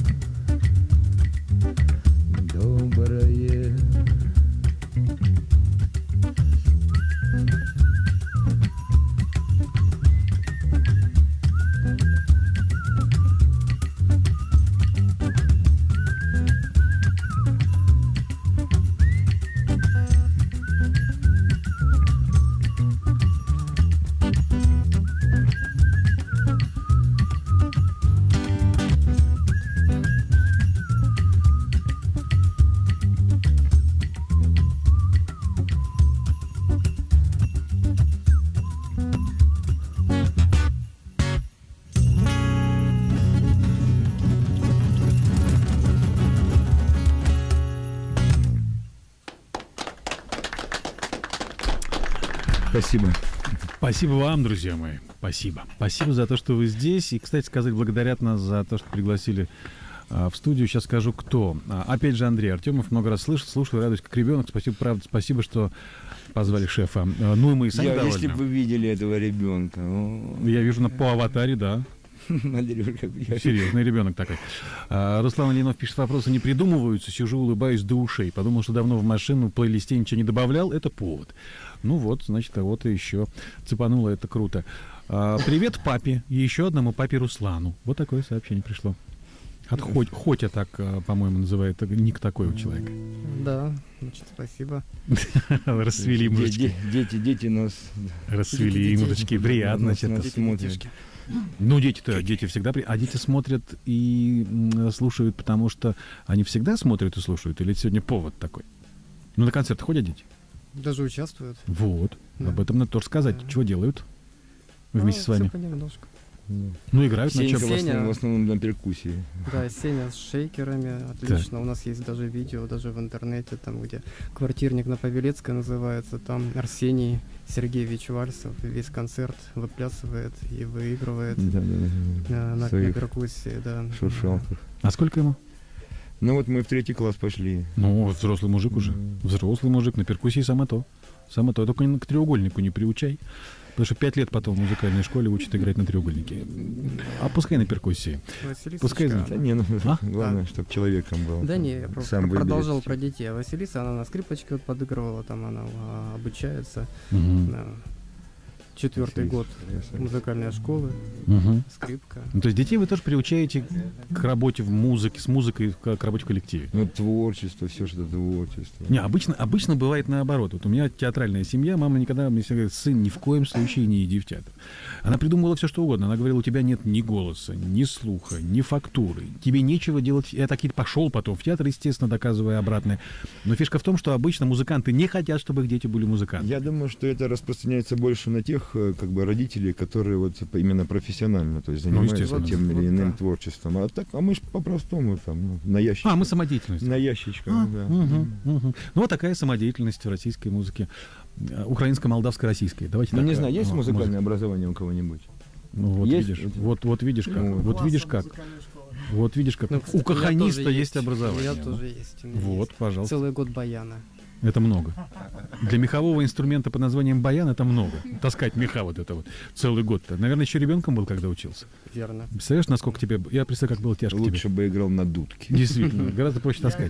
Доброе. Спасибо. Спасибо вам, друзья мои. Спасибо. Спасибо за то, что вы здесь. И, кстати сказать, благодарят нас за то, что пригласили А, в студию сейчас скажу, кто. А, опять же, Андрей Артемов. Много раз слышал, слушаю, радуюсь как ребенок. Спасибо, правда, спасибо, что позвали шефа. А, ну и мы и сами Я, довольны. если бы вы видели этого ребенка. О, Я вижу на, по аватаре, да. Андрюшка, я- Серьезный ребенок такой. А, Руслан Ильинов пишет, вопросы не придумываются. Сижу, улыбаюсь до ушей. Подумал, что давно в машину в плейлисте ничего не добавлял. Это повод. Ну вот, значит, кого-то еще цепануло. Это круто. А, привет папе и еще одному папе Руслану. Вот такое сообщение пришло. От Хоть, Хотя так, а, по-моему, называет ник такой у человека. Да, значит, спасибо. Расцвели Де- мужички. де- Дети, дети нас. Расцвели Дети, мужички. дети. Приятно. Нас- что-то. нас смотрят. Ну, дети-то, дети всегда... при- А дети смотрят и м, слушают, потому что они всегда смотрят и слушают? Или это сегодня повод такой? Ну, на концерты ходят дети? Даже участвуют. Вот. Да. Об этом надо тоже сказать. Да. Чего делают вместе Ну, с вами? всё понемножку. Ну, играют на Сенька чем? в основном, Сеня. в основном на перкуссии. Да, Сеня с шейкерами, отлично. У нас есть даже видео, даже в интернете, там, где квартирник на Павелецкой называется, там Арсений Сергеевич Вальсов весь концерт выплясывает и выигрывает Да, да, да. э, на, на Своих перкуссии, да. шуршалках. А сколько ему? Ну вот мы в третий класс пошли. Ну, вот взрослый мужик уже. Мгм. Взрослый мужик на перкуссии само то. Само то. Только к треугольнику не приучай. Потому что пять лет потом в музыкальной школе учат играть на треугольнике. А пускай на перкуссии. Василисочка, Пускай Да не, ну, А? главное, А. чтобы человеком был. Да не, я про- Сам про- выберет. продолжал про детей. А Василиса, она на скрипочке вот подыгрывала, там она а, обучается. Мгм. Да. Четвертый год музыкальной школы, Мгм. скрипка. Ну, то есть детей вы тоже приучаете к работе в музыке, с музыкой, к, к работе в коллективе? Ну, творчество, все что творчество. Не, обычно, обычно бывает наоборот. Вот у меня театральная семья, мама никогда мне всегда говорит: сын, ни в коем случае не иди в театр. Она придумывала все, что угодно. Она говорила: у тебя нет ни голоса, ни слуха, ни фактуры. Тебе нечего делать. Я так и пошел потом в театр, естественно, доказывая обратное. Но фишка в том, что обычно музыканты не хотят, чтобы их дети были музыкантами. Я думаю, что это распространяется больше на тех, э, как бы, родителей, которые вот именно профессионально, то есть Ну, занимаются естественно. тем или Вот иным да. творчеством. А так, а мы же по-простому там, ну, на ящичках. А, мы самодеятельность. На ящичках, А, да. мгм, мгм. Ну, вот такая самодеятельность в российской музыке. Э, Украинско-молдавско-российской. Давайте Ну, так. не знаю, есть э, музыкальное музыка. образование у кого-нибудь? Ну, вот Есть? видишь, вот, вот видишь как. Ну, вот видишь как. Вот видишь как. Ну, кстати, у каханиста меня тоже есть образование. У меня тоже есть. у меня Вот, есть. пожалуйста. Целый год баяна. Это много. Для мехового инструмента под названием баян это много. Таскать меха вот это вот целый год-то. Наверное, еще ребенком был, когда учился. Верно. Представляешь, насколько тебе... Я представляю, как было тяжко тебе. Лучше бы играл на дудке. Действительно, гораздо проще таскать.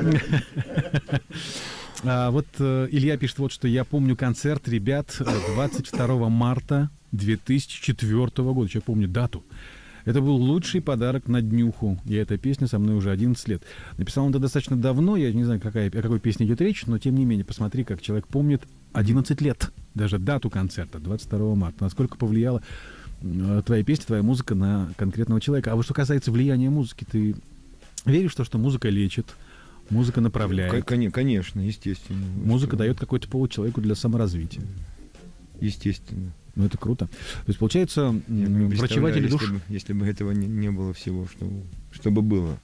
А, вот э, Илья пишет вот, что я помню концерт ребят э, двадцать второго марта две тысячи четвёртого года. Я помню дату. Это был лучший подарок на днюху. И эта песня со мной уже одиннадцать лет. Написал он это достаточно давно. Я не знаю, какая, о какой песне идет речь, но тем не менее, посмотри, как человек помнит одиннадцать лет. Даже дату концерта, двадцать второго марта. Насколько повлияла э, твоя песня, твоя музыка на конкретного человека. А вот что касается влияния музыки, ты веришь в то, что музыка лечит, музыка направляет, Кон- Конечно, естественно. музыка дает какой-то повод человеку для саморазвития? Естественно. Ну, это круто. То есть, получается, Я м, не представляю, врачеватели душ... если бы, если бы этого не, не было всего, что, чтобы было.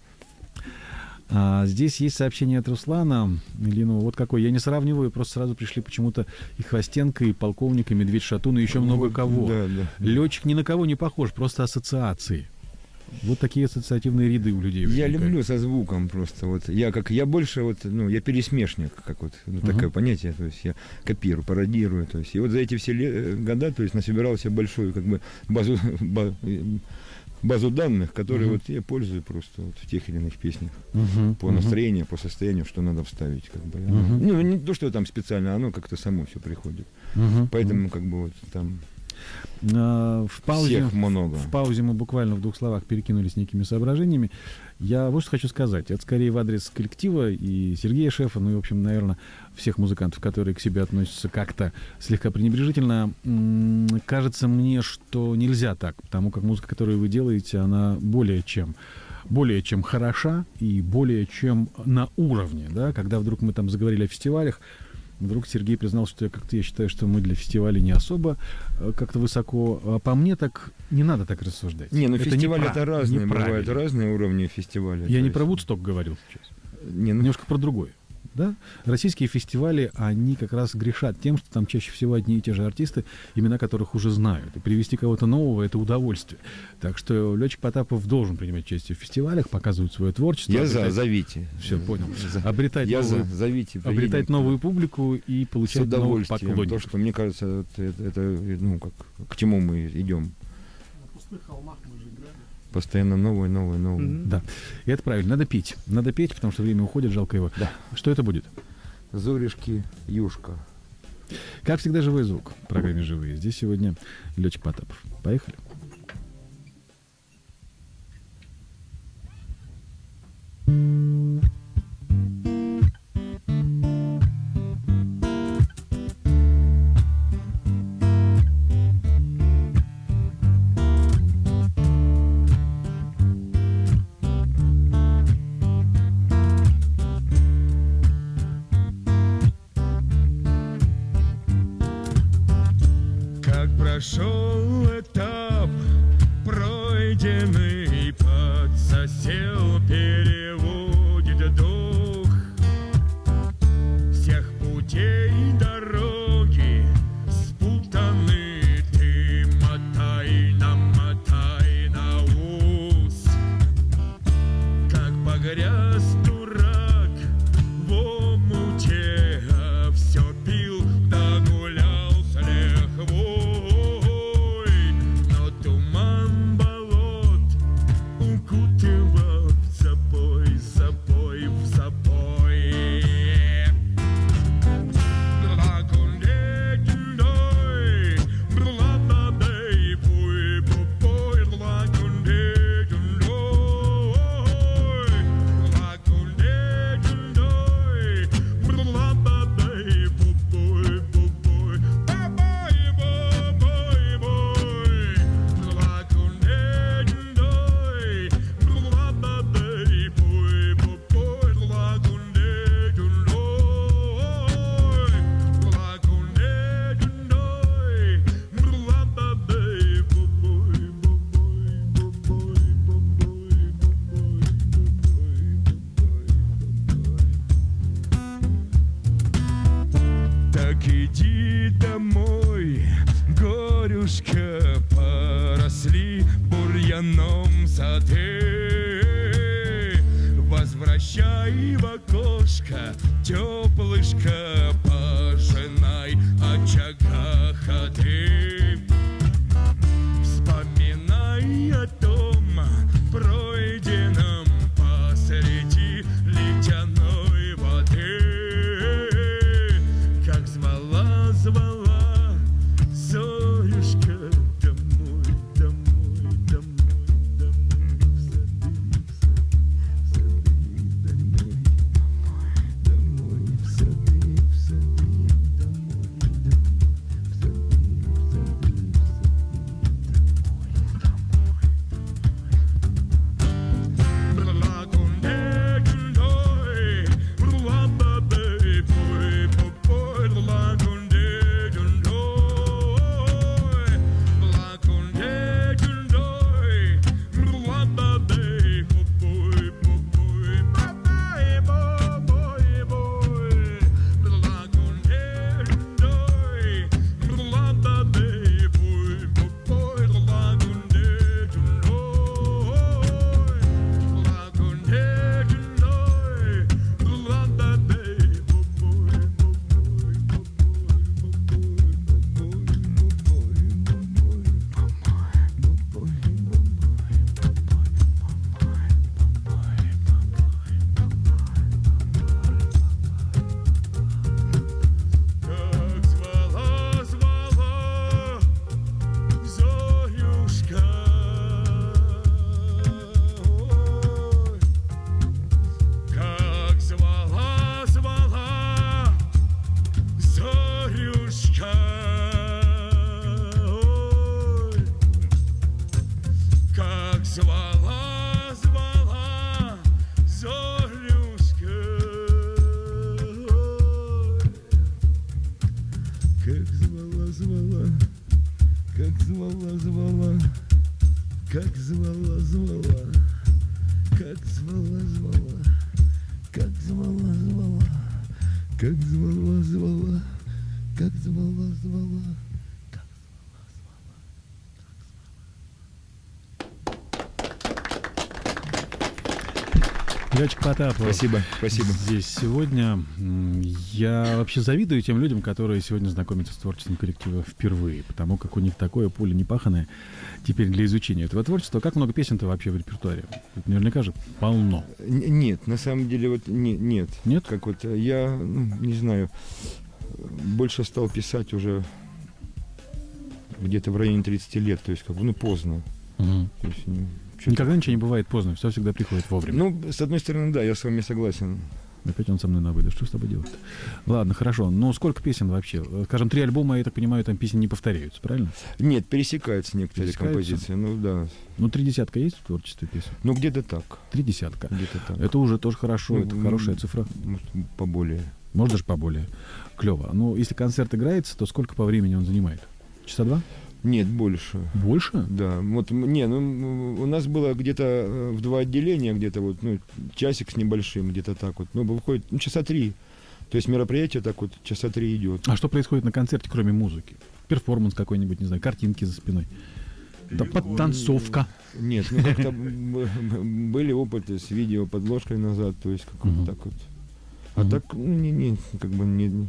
А, здесь есть сообщение от Руслана Ильинова. Вот какой. Я не сравниваю, просто сразу пришли почему-то и Хвостенко, и полковник, и Медведь Шатун, и еще много Вот, кого. Да, да. Летчик ни на кого не похож, просто ассоциации. Вот такие ассоциативные ряды у людей. Я возникают. люблю со звуком просто. Вот я как я больше вот, ну, я пересмешник, как вот ну, Мгм. такое понятие. То есть я копирую, пародирую. То есть и вот за эти все ле- года, то есть насобирался большую как бы базу ба- э, базу данных, которые Мгм. вот я пользую просто вот в тех или иных песнях Мгм, по мгм. настроению, по состоянию, что надо вставить, как бы. Мгм. Ну не то, что там специально, оно как-то само все приходит. Мгм, Поэтому как бы вот там А, в паузе, всех много. в паузе мы буквально в двух словах перекинулись некими соображениями. Я вот что хочу сказать. Это скорее в адрес коллектива и Сергея Шефа, ну и, в общем, наверное, всех музыкантов, которые к себе относятся как-то слегка пренебрежительно. М, Кажется мне, что нельзя так, потому как музыка, которую вы делаете, она более чем более чем хороша и более чем на уровне, да, когда вдруг мы там заговорили о фестивалях, вдруг Сергей признал, что я как-то я считаю, что мы для фестиваля не особо э, как-то высоко. А по мне так не надо так рассуждать. Не, ну Это фестивали непра- это разные, неправильно. бывают разные уровни фестиваля. Я то не есть- про Вудсток говорил сейчас. Не, ну, Немножко про другое. Да? Российские фестивали, они как раз грешат тем, что там чаще всего одни и те же артисты, имена которых уже знают. И привести кого-то нового — это удовольствие. Так что Лётчик Потапов должен принимать участие в фестивалях, показывать свое творчество. Я обретать... за, зовите. Все, понял. За... Обретать, Я новую... за, зовите, обретать новую публику и получать новых поклонников. То, что, мне кажется, это, это, это ну, как, к чему мы идем. На пустых холмах мы же играли. Постоянно новое, новое, новое. Mm-hmm. Да, и это правильно. Надо петь. Надо петь, потому что время уходит, жалко его. Да. Что это будет? Зоришки, юшка. Как всегда, живой звук в программе «Живые». Здесь сегодня Лётчик Потапов. Поехали. Прошел этап, пройденный, подсосел, переводит дух всех путей дороги спутаны. Ты мотай, намотай на ус, как погряз дурак в омуте, а все пил да гулял с лихвой. Иди домой, горюшка, поросли бурьяном сады. Возвращай в окошко теплышко, пожинай очага ходы. Вспоминай о том пройденном посреди ледяной воды. Как звала, звала Зорюшка домой, домой, домой, домой, в сады, в сады, домой, домой, в сады, в сады, домой, в сады, в сады, звала, звала Зорюшка, как звала, звала, как звала, звала, как звала, звала, как звала, звала, как звала, звала. Как звала, звала, как звала, звала. Лёчка Потапов. Спасибо, спасибо. Здесь сегодня. М, Я вообще завидую тем людям, которые сегодня знакомятся с творчеством коллектива впервые, потому как у них такое поле непаханное теперь для изучения этого творчества. Как много песен-то вообще в репертуаре? Тут наверняка же полно. Н- Нет, на самом деле вот не- нет. Нет? Как вот э, я, ну, не знаю, больше стал писать уже где-то в районе тридцати лет, то есть как бы, ну, поздно. Мгм. То есть, ну, чё-то- Никогда ничего не бывает поздно, все всегда приходит вовремя. Ну, с одной стороны, да, я с вами согласен. Опять он со мной на вы. Да что с тобой делать? Ладно, хорошо. Ну, сколько песен вообще? Скажем, три альбома, я так понимаю, там песни не повторяются, правильно? Нет, пересекаются некоторые Пересекаются? композиции. Ну да. Ну, три десятка есть в творчестве песен? Ну где-то так. Три десятка. Где-то так. Это уже тоже хорошо, Ну, это м, хорошая цифра. Может, поболее. Может, даже поболее. Клево. Ну, если концерт играется, то сколько по времени он занимает? Часа два? Нет, больше. Больше? Да, вот м- не, ну м, у нас было где-то э, в два отделения, где-то вот, ну, часик с небольшим, где-то так вот. Ну, выходит, ну, часа три. То есть мероприятие так вот часа три идет. А что происходит на концерте, кроме музыки? Перформанс какой-нибудь, не знаю, картинки за спиной. Да подтанцовка. Нет, ну как-то б- б- были опыты с видео подложкой назад, то есть как Мгм. вот так вот. А Мгм. так, ну, не, не, как бы не.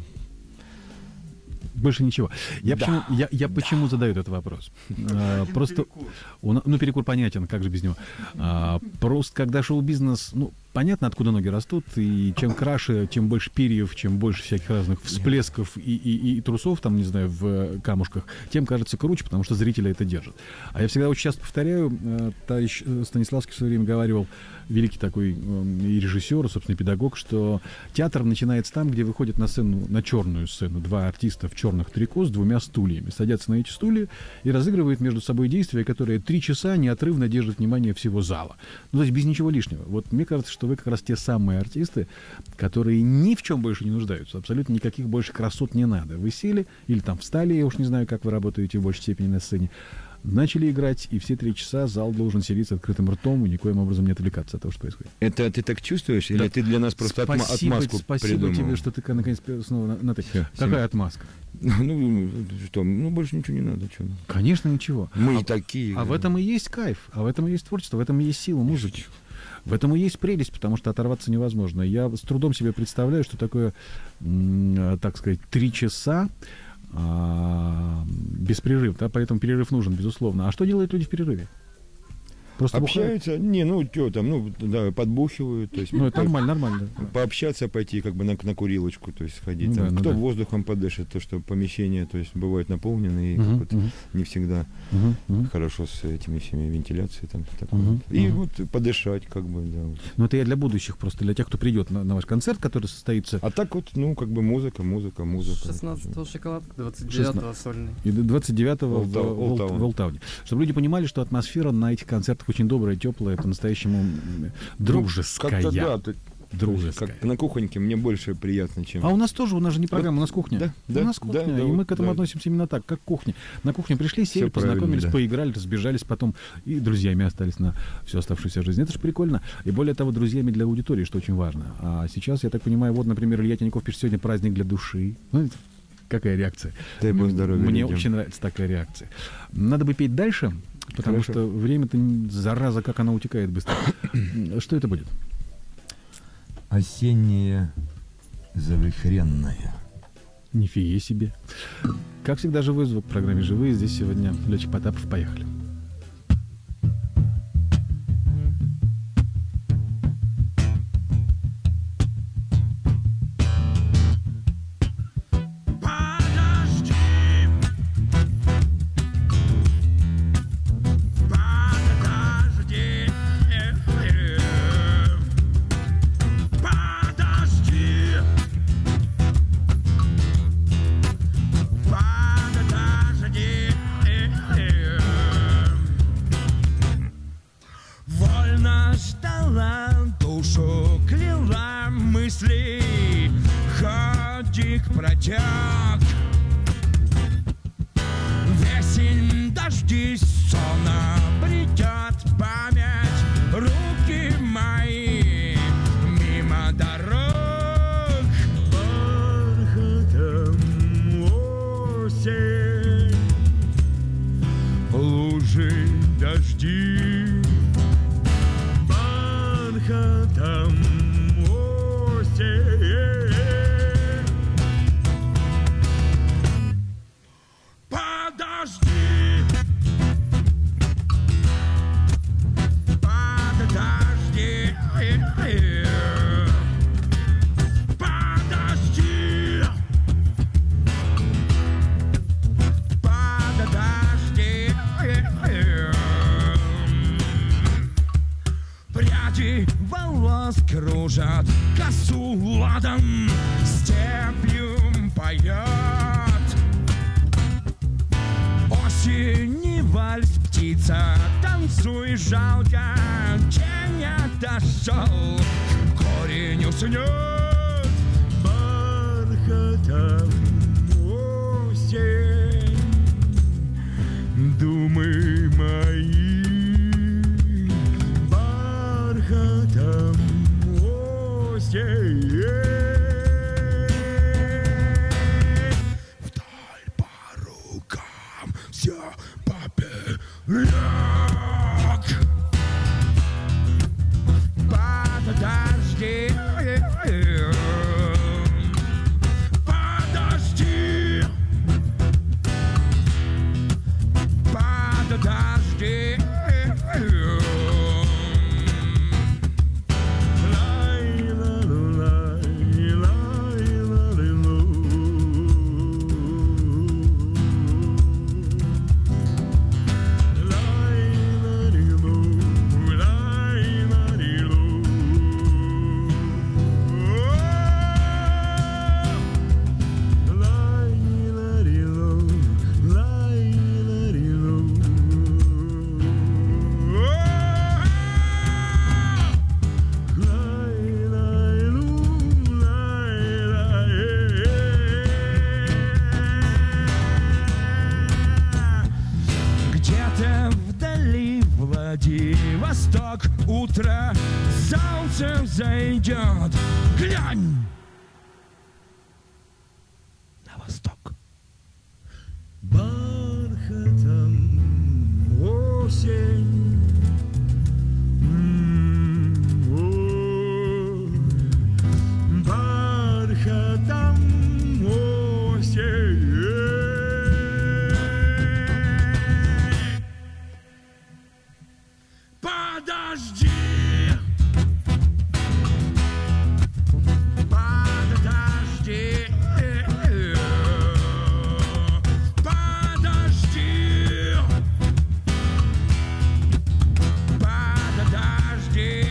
Больше ничего. Я Да. почему, я, я почему задаю этот вопрос? А, просто, у на- ну, перекур понятен, как же без него. А, просто когда шоу-бизнес, ну, понятно, откуда ноги растут, и чем краше, чем больше перьев, чем больше всяких разных всплесков и, и, и трусов, там, не знаю, в э, камушках, тем кажется круче, потому что зрители это держат. А я всегда очень часто повторяю, э, товарищ э, Станиславский в свое время говаривал, великий такой э, и режиссер, и, собственно, педагог, что театр начинается там, где выходят на сцену, на черную сцену, два артиста в черных трико с двумя стульями, садятся на эти стулья и разыгрывают между собой действия, которые три часа неотрывно держат внимание всего зала. Ну, то есть без ничего лишнего. Вот мне кажется, что вы как раз те самые артисты, которые ни в чем больше не нуждаются, абсолютно никаких больше красот не надо. Вы сели или там встали, я уж не знаю, как вы работаете в большей степени на сцене, начали играть, и все три часа зал должен сидеть с открытым ртом и никоим образом не отвлекаться от того, что происходит. Это ты так чувствуешь, или Да. ты для нас просто отма- спасибо, отмазку спасибо придумал? тебе, что ты наконец снова на, на ты. Всё, Какая всё. отмазка? Ну, что, ну, больше ничего не надо, что. Конечно, ничего. Мы а, и такие. а в этом и есть кайф, а в этом и есть творчество, в этом и есть сила музыки. В этом и есть прелесть, потому что оторваться невозможно. Я с трудом себе представляю, что такое, м, так сказать, три часа а, беспрерыв, да, поэтому перерыв нужен, безусловно. А что делают люди в перерыве? Просто бухают? Общаются, не, ну, что там, ну, да, подбухивают, то есть Ну, это по- нормально, нормально. Да. пообщаться, пойти как бы на, на курилочку, то есть сходить. Ну там. да, ну Кто да. воздухом подышит, то что помещения, то есть бывают наполнены, и Мгм, как вот мгм, не всегда мгм, мгм. хорошо с этими всеми вентиляцией там. такой Мгм, вот. И мгм. вот подышать, как бы, да. вот. Ну, это я для будущих, просто для тех, кто придет на, на ваш концерт, который состоится А так вот, ну, как бы музыка, музыка, музыка. шестнадцатого шоколадка, двадцать девятого сольный. и до двадцать девятого в, Волтау- в Вол- Волтауне. в Волтауне. Чтобы люди понимали, что атмосфера на этих концертах очень добрая, теплая, по-настоящему м, дружеская. Как-то, да, то- Дружеская. как на кухоньке мне больше приятно, чем... А у нас тоже, у нас же не программа, у нас кухня. Да, у да, нас да, кухня, да, и мы вот, к этому да. относимся именно так, как кухня. На кухню пришли, сели, Всё правильно, познакомились, да. поиграли, разбежались потом, и друзьями остались на всю оставшуюся жизнь. Это же прикольно. И более того, друзьями для аудитории, что очень важно. А сейчас, я так понимаю, вот, например, Илья Тиняков пишет, сегодня праздник для души. Ну, это какая реакция? Дай бог здоровья Мне людям. очень нравится такая реакция. Надо бы петь дальше, потому Хорошо. что время-то, н- зараза, как оно утекает быстро. Что это будет? Осенняя завихренная. Нифига себе. Как всегда, живой звук в программе «Живые». Здесь сегодня Лёчик Потапов. Поехали. Подожди, подожди, подожди, подожди. Вольно ждала, душу кляла мысли, ходик протяг. Весень дожди сона придет память, руки мои мимо дорог. голос кружат, косу ладом степью поет. Осень вальс, птица, танцуй, жалко, тень отошел, корень уснет бархатом осень. Думы мои бархатом осень. Вдаль по рукам все поперек. Подожди, подожди, подожди. Восток, утро, солнце зайдет. Глянь на восток. Бархатом осень. М-м-ой. Бархатом осень. Подожди! Подожди! Подожди! Подожди!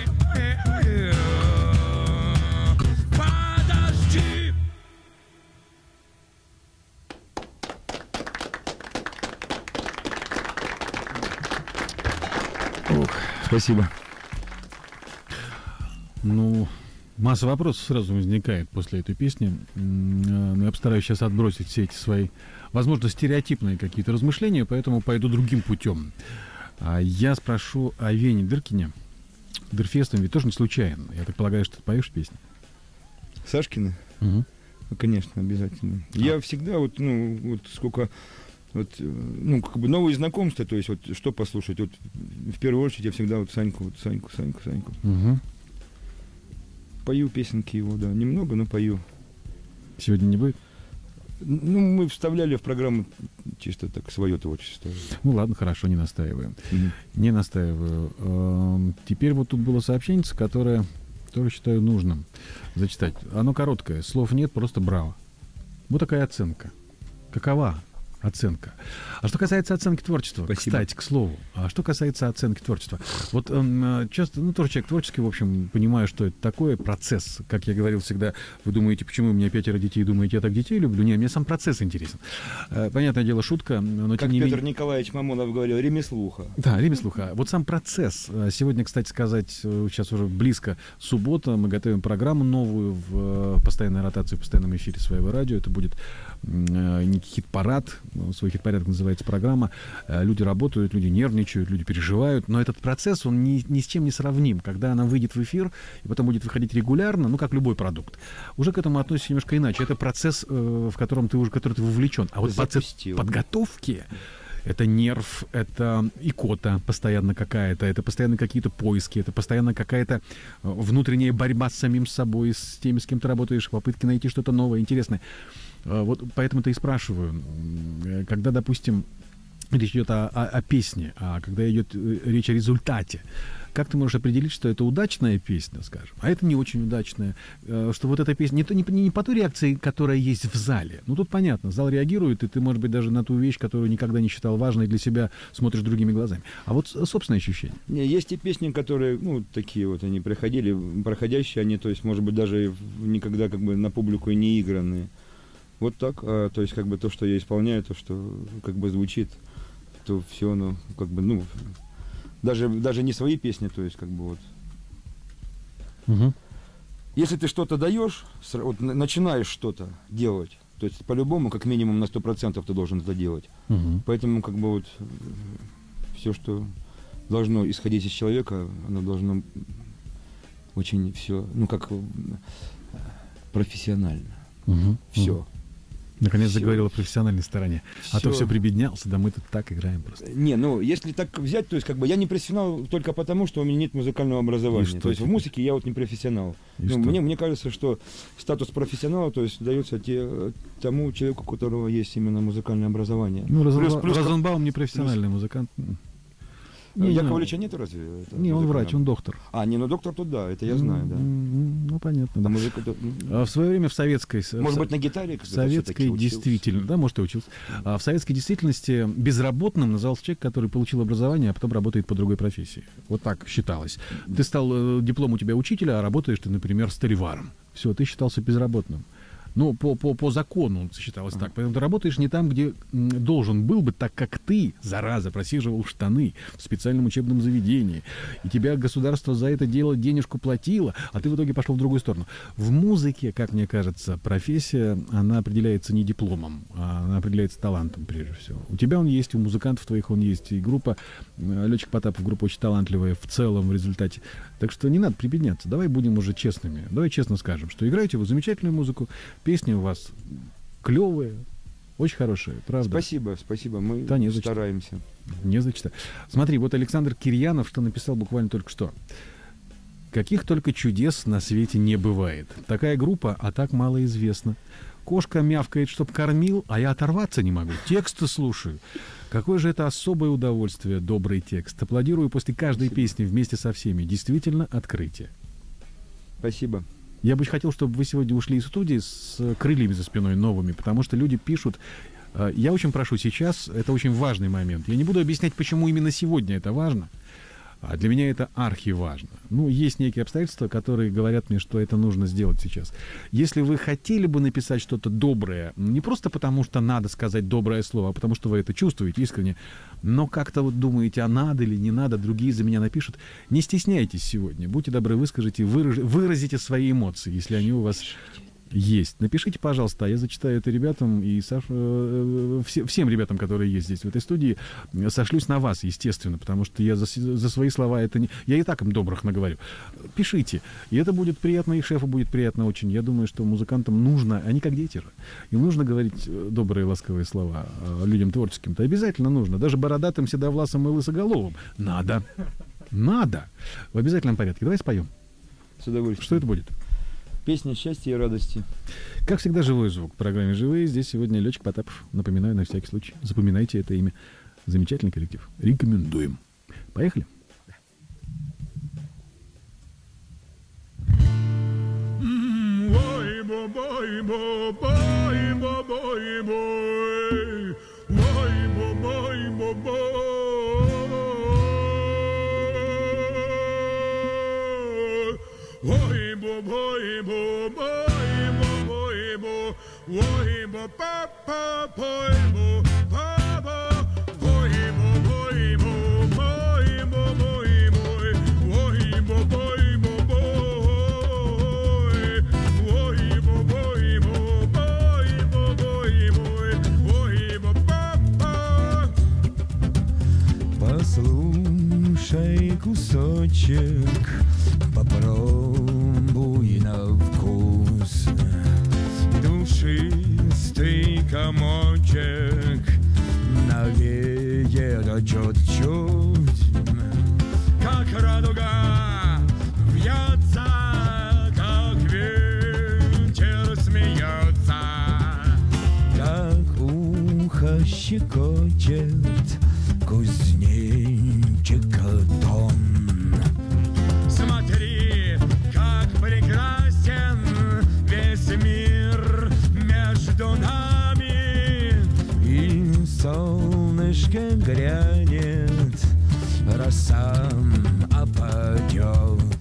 Подожди! Спасибо. Ну, масса вопросов сразу возникает после этой песни. Но я постараюсь сейчас отбросить все эти свои, возможно, стереотипные какие-то размышления, поэтому пойду другим путем. Я спрошу о Вене Дыркине. Дырфестом ведь тоже не случайно. Я так полагаю, что ты поешь песни? Сашкины? Угу. Ну, конечно, обязательно. А. Я всегда вот, ну, вот сколько, вот, ну, как бы новые знакомства, то есть вот что послушать, вот в первую очередь я всегда вот Саньку, вот Саньку, Саньку, Саньку. Угу. Пою песенки его, да, немного, но пою. Сегодня не будет? Ну, мы вставляли в программу чисто так свое творчество. Ну ладно, хорошо, не настаиваем. Мгм. Не настаиваю. Эм, Теперь вот тут было сообщение, которое тоже считаю нужным зачитать. Оно короткое, слов нет, просто браво. Вот такая оценка. Какова оценка? А что касается оценки творчества, Спасибо. кстати, к слову, а что касается оценки творчества, вот эм, часто, ну, тоже человек творческий, в общем, понимаю, что это такое, процесс, как я говорил всегда, вы думаете, почему у меня пятеро детей, думаете, я так детей люблю? Не, мне сам процесс интересен. Э, Понятное дело, шутка, но Как тем не Петр менее... Николаевич Мамонов говорил, ремеслуха. Да, ремеслуха. Вот сам процесс. Сегодня, кстати сказать, сейчас уже близко суббота. Мы готовим программу новую в постоянной ротации, в постоянном эфире своего радио. Это будет некий хит-парад. Свой хит-порядок называется программа. Люди работают, люди нервничают, люди переживают. Но этот процесс, он ни, ни с чем не сравним. Когда она выйдет в эфир и потом будет выходить регулярно, ну, как любой продукт, уже к этому относится немножко иначе. Это процесс, в котором ты уже, который ты вовлечен. А вот процесс Запустил. подготовки, это нерв, это икота постоянно какая-то, это постоянно какие-то поиски, это постоянно какая-то внутренняя борьба с самим собой, с теми, с кем ты работаешь, попытки найти что-то новое, интересное. Вот поэтому-то и спрашиваю, когда, допустим, речь идет о, о, о песне, а когда идет речь о результате, как ты можешь определить, что это удачная песня, скажем, а это не очень удачная, что вот эта песня не, не, не по той реакции, которая есть в зале. Ну, тут понятно, зал реагирует, и ты, может быть, даже на ту вещь, которую никогда не считал важной для себя, смотришь другими глазами. А вот собственное ощущение. Не, есть и песни, которые, ну, такие вот, они приходили, проходящие, они, то есть, может быть, даже никогда как бы на публику не игранные. Вот так, а, то есть, как бы то, что я исполняю, то, что как бы звучит, то все, ну, как бы, ну, даже, даже не свои песни, то есть, как бы вот. Угу. Если ты что-то даешь, вот, начинаешь что-то делать, то есть, по-любому, как минимум на сто процентов ты должен это делать. Угу. Поэтому, как бы вот, все, что должно исходить из человека, оно должно очень все, ну, как профессионально. Угу. Все. Угу. Наконец Всё. заговорил о профессиональной стороне. А то Всё. все прибеднялся, да мы тут так играем просто. Не, ну, если так взять, то есть, как бы, я не профессионал только потому, что у меня нет музыкального образования. что То есть, в теперь? музыке я вот не профессионал. И Ну, что? мне, мне кажется, что статус профессионала, то есть, дается те, тому человеку, у которого есть именно музыкальное образование. Ну, Розенба... Плюс- плюс- Розенбаум не профессиональный музыкант. Не, Яковлевича нет разве? это Не, он врач, он музыкального? доктор. А, не, ну доктор тут да, это я знаю, да. М, Ну, понятно. А Да. музыка тут, м, А в свое время в советской... в может со- быть, на гитаре В кто-то советской всё-таки учился. действительности, да, может, и учился. А в советской действительности безработным назывался человек, который получил образование, а потом работает по другой профессии. Вот так считалось. Ты стал, э, диплом у тебя учителя, а работаешь ты, например, столеваром. Все, ты считался безработным. Ну, по, по, по закону считалось так. Поэтому ты работаешь не там, где м, должен был бы, так как ты, зараза, просиживал штаны в специальном учебном заведении. И тебя государство за это дело денежку платило, а ты в итоге пошел в другую сторону. В музыке, как мне кажется, профессия, она определяется не дипломом, а она определяется талантом, прежде всего. У тебя он есть, у музыкантов твоих он есть, и группа, э, Лёчек Потапов, группа очень талантливая в целом в результате. Так что не надо прибедняться. Давай будем уже честными. Давай честно скажем, что играете вы замечательную музыку, песни у вас клевые, очень хорошие, правда. Спасибо, спасибо, мы Да, не за что. стараемся. Не за что. Смотри, вот Александр Кирьянов, что написал буквально только что. Каких только чудес на свете не бывает. Такая группа, а так мало известна. Кошка мявкает, чтоб кормил, а я оторваться не могу. Тексты слушаю. Какое же это особое удовольствие, добрый текст. Аплодирую после каждой Спасибо. песни вместе со всеми. Действительно открытие. Спасибо. Я бы хотел, чтобы вы сегодня ушли из студии с крыльями за спиной новыми, потому что люди пишут. э, Я очень прошу сейчас, это очень важный момент. Я не буду объяснять, почему именно сегодня это важно, а для меня это архиважно. Ну, есть некие обстоятельства, которые говорят мне, что это нужно сделать сейчас. Если вы хотели бы написать что-то доброе, не просто потому, что надо сказать доброе слово, а потому что вы это чувствуете искренне, но как-то вот думаете, а надо или не надо, другие за меня напишут, не стесняйтесь сегодня. Будьте добры, выскажите, выраж- выразите свои эмоции, если они у вас есть. Напишите, пожалуйста, а я зачитаю это ребятам и Саш, э, все- всем ребятам, которые есть здесь, в этой студии, э, сошлюсь на вас, естественно, потому что я за, с- за свои слова это не... Я и так им добрых наговорю. Пишите, и это будет приятно, и шефу будет приятно очень. Я думаю, что музыкантам нужно, они как дети же, им нужно говорить э, добрые, ласковые слова э, людям творческим-то обязательно нужно, даже бородатым, седовласым и лысоголовым. Надо. Надо. В обязательном порядке. Давай споем. С удовольствием. Что это будет? Песня счастья и радости. Как всегда, живой звук в программе «Живые». Здесь сегодня Лёчек Потапов. Напоминаю на всякий случай. Запоминайте это имя. Замечательный коллектив. Рекомендуем. Поехали. Ой, бо, бой, бо, бой, бо, бой, бой. Ой, бо, бой, бо, бой. Ой, бо, бой, бо, бой, бо, бой, бо. Ой, бо, па, па, бой, бо, па, ба. Ой, бо, бой, бо, бой, бо, бой, бой. Ой, бо, бой, бо, бой. Ой, бо, бой, бо, бой, бо, бой, бой. Ой, бо, па, па. Послушай кусочек, попробуй на вкус. Душистый комочек навеет чуть-чуть. Как радуга вьется, как ветер смеется. Как ухо щекочет кузнечика тон. Смотри, как прекрасен весь мир между нами. И солнышко грянет, роса опадет.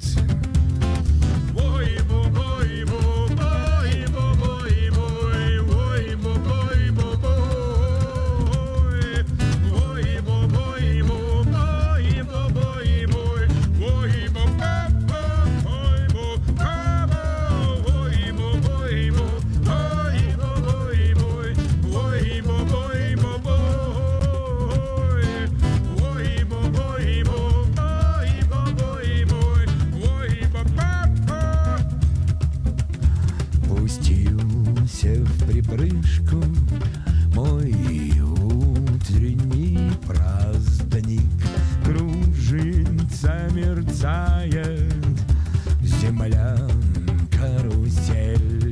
Пустился в припрыжку мой утренний праздник. Кружится, мерцает земля, карусель.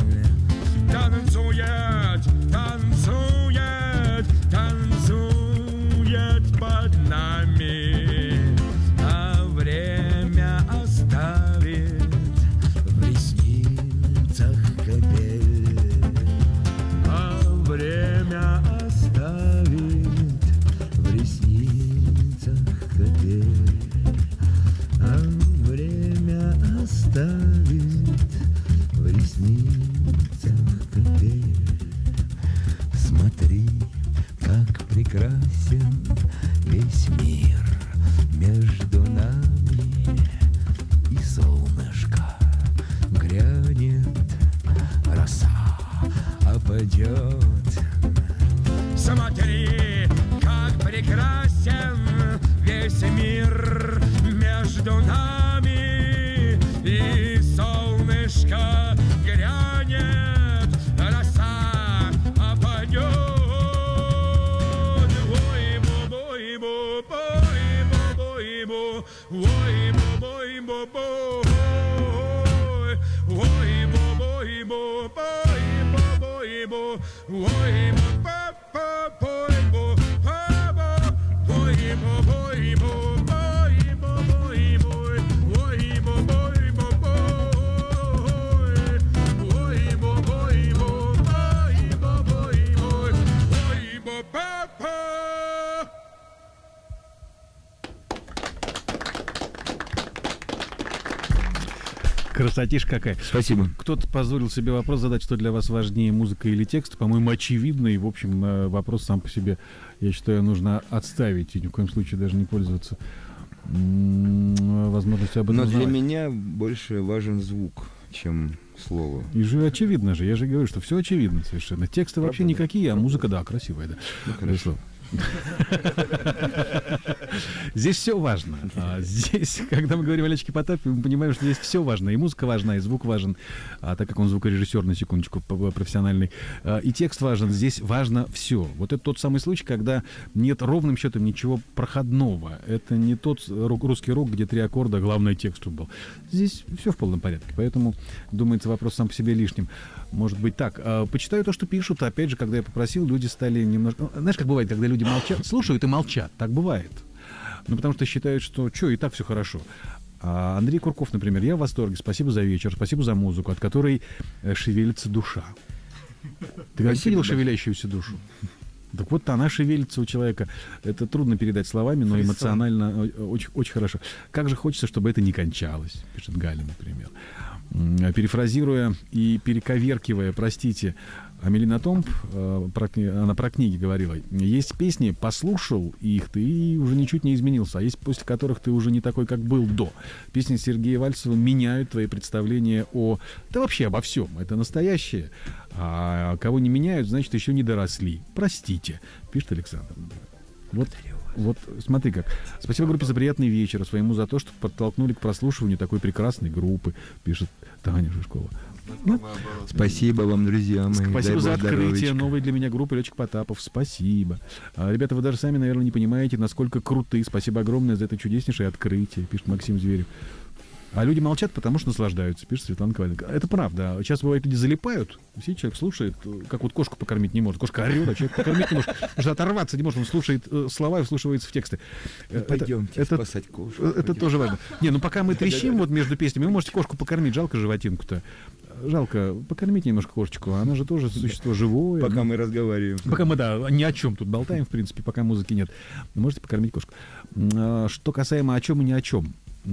Танцует, танцует, танцует под нами, А время оставит в ресницах капель. А время оставит в ресницах капель. А время оставит в ресницах капель. Смотри, как прекрасен весь мир между нами. И солнышко грянет, роса опадет. Смотри, как прекрасен весь мир между нами. И солнышко грянет, роса опадет. Ой-бо-бой-бо, ой-бо-бой-бо, ой-бо-бой-бо, ой-бо-бой-бо, ой-бо-бой-бо, ой-бо-бой-бо, Красотища какая. Спасибо. Кто-то позволил себе вопрос задать, что для вас важнее, музыка или текст. По-моему, очевидно. И, в общем, э, вопрос сам по себе, я считаю, нужно отставить и ни в коем случае даже не пользоваться м- возможностью об этом Но для узнавать. меня больше важен звук, чем слово. И же очевидно же. Я же говорю, что все очевидно совершенно. Тексты вообще Правда, да? никакие, а музыка, да, красивая, да. Ну, хорошо. Здесь все важно. А здесь, когда мы говорим о Лёлечке Потапове, мы понимаем, что здесь все важно. И музыка важна, и звук важен, а, так как он звукорежиссер, на секундочку, профессиональный. А, и текст важен. Здесь важно все. Вот это тот самый случай, когда нет ровным счетом ничего проходного. Это не тот рок, русский рок, где три аккорда, главное текст был. Здесь все в полном порядке. Поэтому, думается, вопрос сам по себе лишним. Может быть так. А, почитаю то, что пишут. Опять же, когда я попросил, люди стали немножко... Знаешь, как бывает, когда люди молчат, слушают и молчат. Так бывает. Ну, потому что считают, что что, и так все хорошо. А Андрей Курков, например, я в восторге. Спасибо за вечер, спасибо за музыку, от которой э, шевелится душа. Ты когда видел шевелящуюся душу? Так вот, она шевелится у человека. Это трудно передать словами, но Фрисон. эмоционально очень, очень хорошо. Как же хочется, чтобы это не кончалось, пишет Галя, например. М, Перефразируя и перековеркивая, простите, Амелина Томп, э, про кни- она про книги говорила, есть песни, послушал их, ты и уже ничуть не изменился, а есть после которых ты уже не такой, как был до. Песни Сергея Вальцева меняют твои представления о... Да вообще обо всем. Это настоящее. А кого не меняют, значит, еще не доросли. Простите, пишет Александр. Вот, вот смотри как. Спасибо группе за приятный вечер, а своему за то, что подтолкнули к прослушиванию такой прекрасной группы, пишет Таня Жишкова. Ну, Спасибо вам, друзья мои. спасибо Дай за бог открытие здоровечка. новой для меня группы Лёлечка Потапов. Спасибо. А, ребята, вы даже сами, наверное, не понимаете, насколько круты. Спасибо огромное за это чудеснейшее открытие, пишет Максим Зверев. А люди молчат, потому что наслаждаются, пишет Светлана Коваленко. Это правда. Сейчас бывает, люди залипают, все человек слушает, как вот кошку покормить не может. Кошка орет, а человек покормить не может. Потому что оторваться не может, он слушает э, слова и вслушивается в тексты. Ну, пойдемте это, спасать кошку. Это пойдем. тоже важно. Не, ну пока мы трещим вот между песнями, вы можете кошку покормить, жалко животинку-то. Жалко, покормите немножко кошечку, она же тоже существо живое. Пока ну, мы разговариваем. Пока мы, да, ни о чем тут болтаем, в принципе, пока музыки нет. Можете покормить кошку. А, Что касаемо о чем и ни о чем.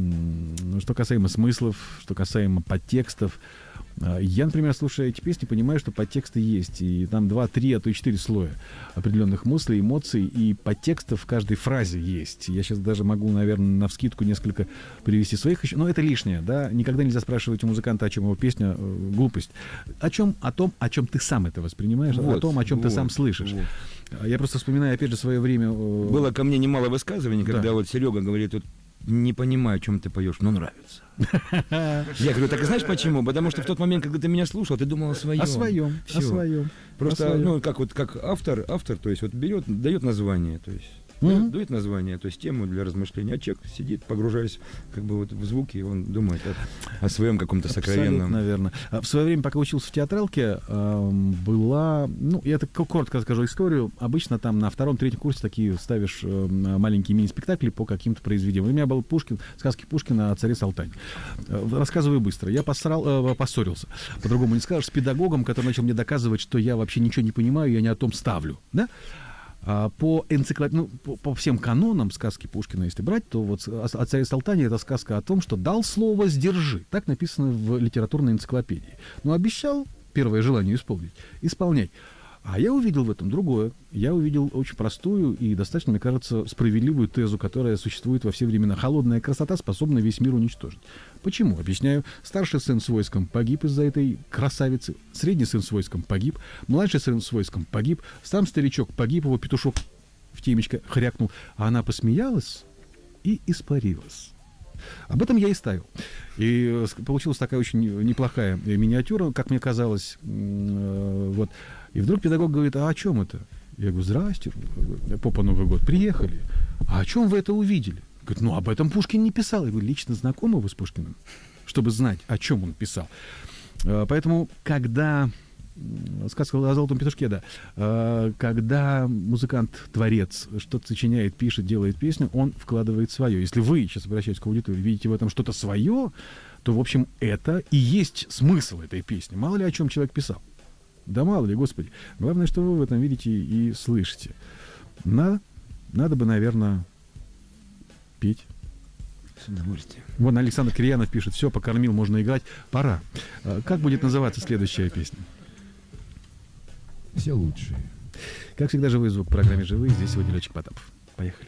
М, Что касаемо смыслов, что касаемо подтекстов. а, Я, например, слушая эти песни, понимаю, что подтексты есть. И там два, три, а то и четыре слоя определенных мыслей, эмоций. И подтекстов в каждой фразе есть. Я сейчас даже могу, наверное, навскидку несколько привести своих еще. Но это лишнее, да. Никогда нельзя спрашивать у музыканта, о чем его песня, э, глупость. О чем? О том, о чем ты сам это воспринимаешь, Вот, о том, о чем ты вот, сам слышишь. вот. Я просто вспоминаю, опять же, свое время... э, Было ко мне немало высказываний, когда Да. вот Серега говорит, вот, не понимаю, о чем ты поешь, но нравится. Я говорю, так и знаешь почему? Потому что в тот момент, когда ты меня слушал, ты думал о своем. О своем, о Всё. своем. Просто, о своем. ну, как вот, как автор, автор, то есть вот берет, дает название, то есть Мгм. дает название, то есть тему для размышления, а человек сидит, погружаясь как бы вот в звуки, и он думает о, о своем каком-то сокровенном. Абсолютно верно. А В свое время, пока учился в театралке, эм, была, ну, я так коротко расскажу историю. Обычно там на втором, третьем курсе такие ставишь эм, маленькие мини-спектакли по каким-то произведениям. У меня был Пушкин, сказки Пушкина о царе Салтане. Э, Рассказываю быстро. Я посрал, э, поссорился, по-другому не скажешь, с педагогом, который начал мне доказывать, что я вообще ничего не понимаю, я не о том ставлю. Да? А По, энциклоп... ну, по, по всем канонам сказки Пушкина, если брать, то вот о, о царе Салтане это сказка о том, что дал слово «сдержи». Так написано в литературной энциклопедии. Но обещал первое желание исполнить. Исполняй. А я увидел в этом другое. Я увидел очень простую и достаточно, мне кажется, справедливую тезу, которая существует во все времена. Холодная красота способна весь мир уничтожить. Почему? Объясняю. Старший сын с войском погиб из-за этой красавицы. Средний сын с войском погиб. Младший сын с войском погиб. Сам старичок погиб, его петушок в темечко хрякнул. А она посмеялась и испарилась. Об этом я и ставил. И э, с- получилась такая очень неплохая э, миниатюра, как мне казалось. М, э, Вот. И вдруг педагог говорит, а о чем это? Я говорю, здрасте, э, попа Новый год, приехали. А о чем вы это увидели? Говорит, ну об этом Пушкин не писал. Я говорю, лично знакомы вы с Пушкиным, чтобы знать, о чем он писал. Э, Поэтому, когда... м, Сказка о золотом петушке, да. Э, Когда музыкант-творец что-то сочиняет, пишет, делает песню, он вкладывает свое. Если вы, сейчас обращаюсь к аудитории, видите в этом что-то свое, то, в общем, это и есть смысл этой песни. Мало ли о чем человек писал. Да мало ли, господи. Главное, что вы в этом видите и слышите. Надо, надо бы, наверное, петь. С удовольствием. Вон Александр Кирьянов пишет, все, покормил, можно играть. Пора. А Как будет называться следующая песня? Все лучшие. Как всегда, живой звук в программе «Живые». Здесь сегодня Лётчик Потапов. Поехали.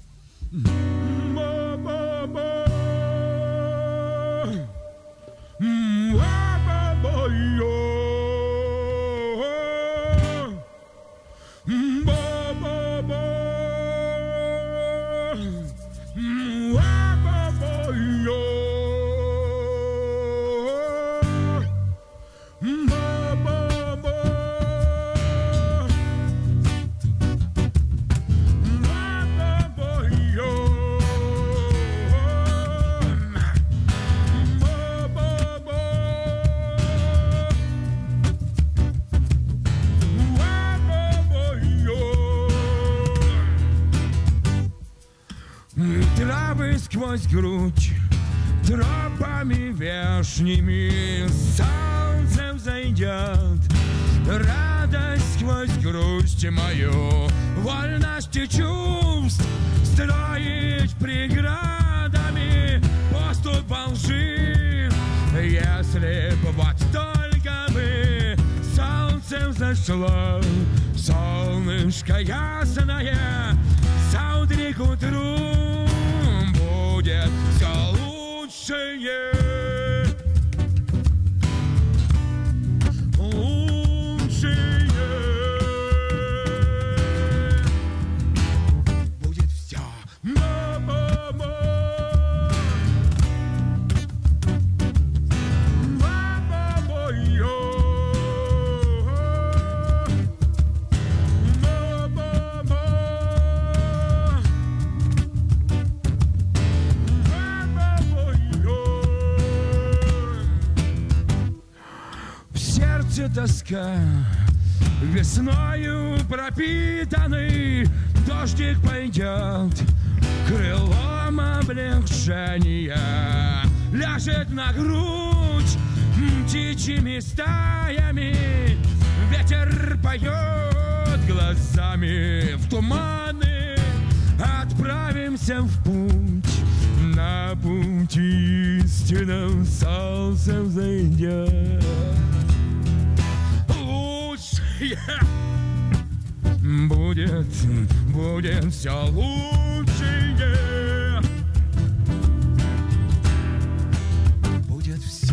Травы сквозь грудь, тропами вешними солнце взойдет. Радость сквозь грусть мою, вольности чувств строить преградами поступь во лжи. Если б вот только бы солнце взошло, солнышко ясное, завтра к утру будет все лучшее. Лучшее. Будет все. Ма-ма-ма. Ма-ма-ма-йо. Ма-ма-ма. будет тоска. Весною пропитанный дождик пойдет, крылом облегчения ляжет на грудь птичьими стаями. Ветер поет глазами в туманы. Отправимся в путь, на путь истинном солнце взойдет. Лучшее будет, будет все лучшее. Будет все.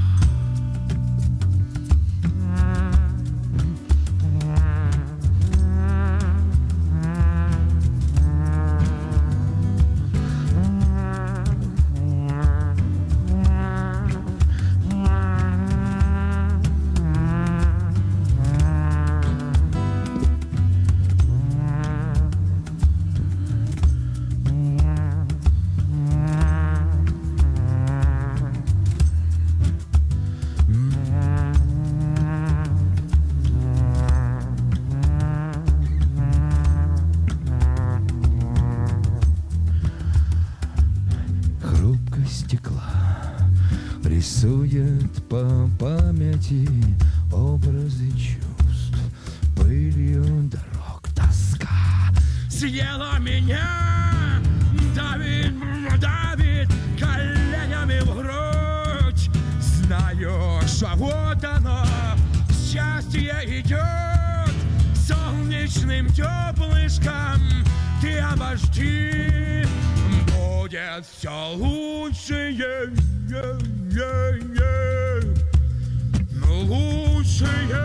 Рисует по памяти образы чувств, пылью дорог тоска съела меня, давит, давит коленями в грудь. Знаю, что вот оно, счастье идет солнечным теплышком. Ты обожди, будет все лучшее. Yeah, yeah, yeah. Но лучшее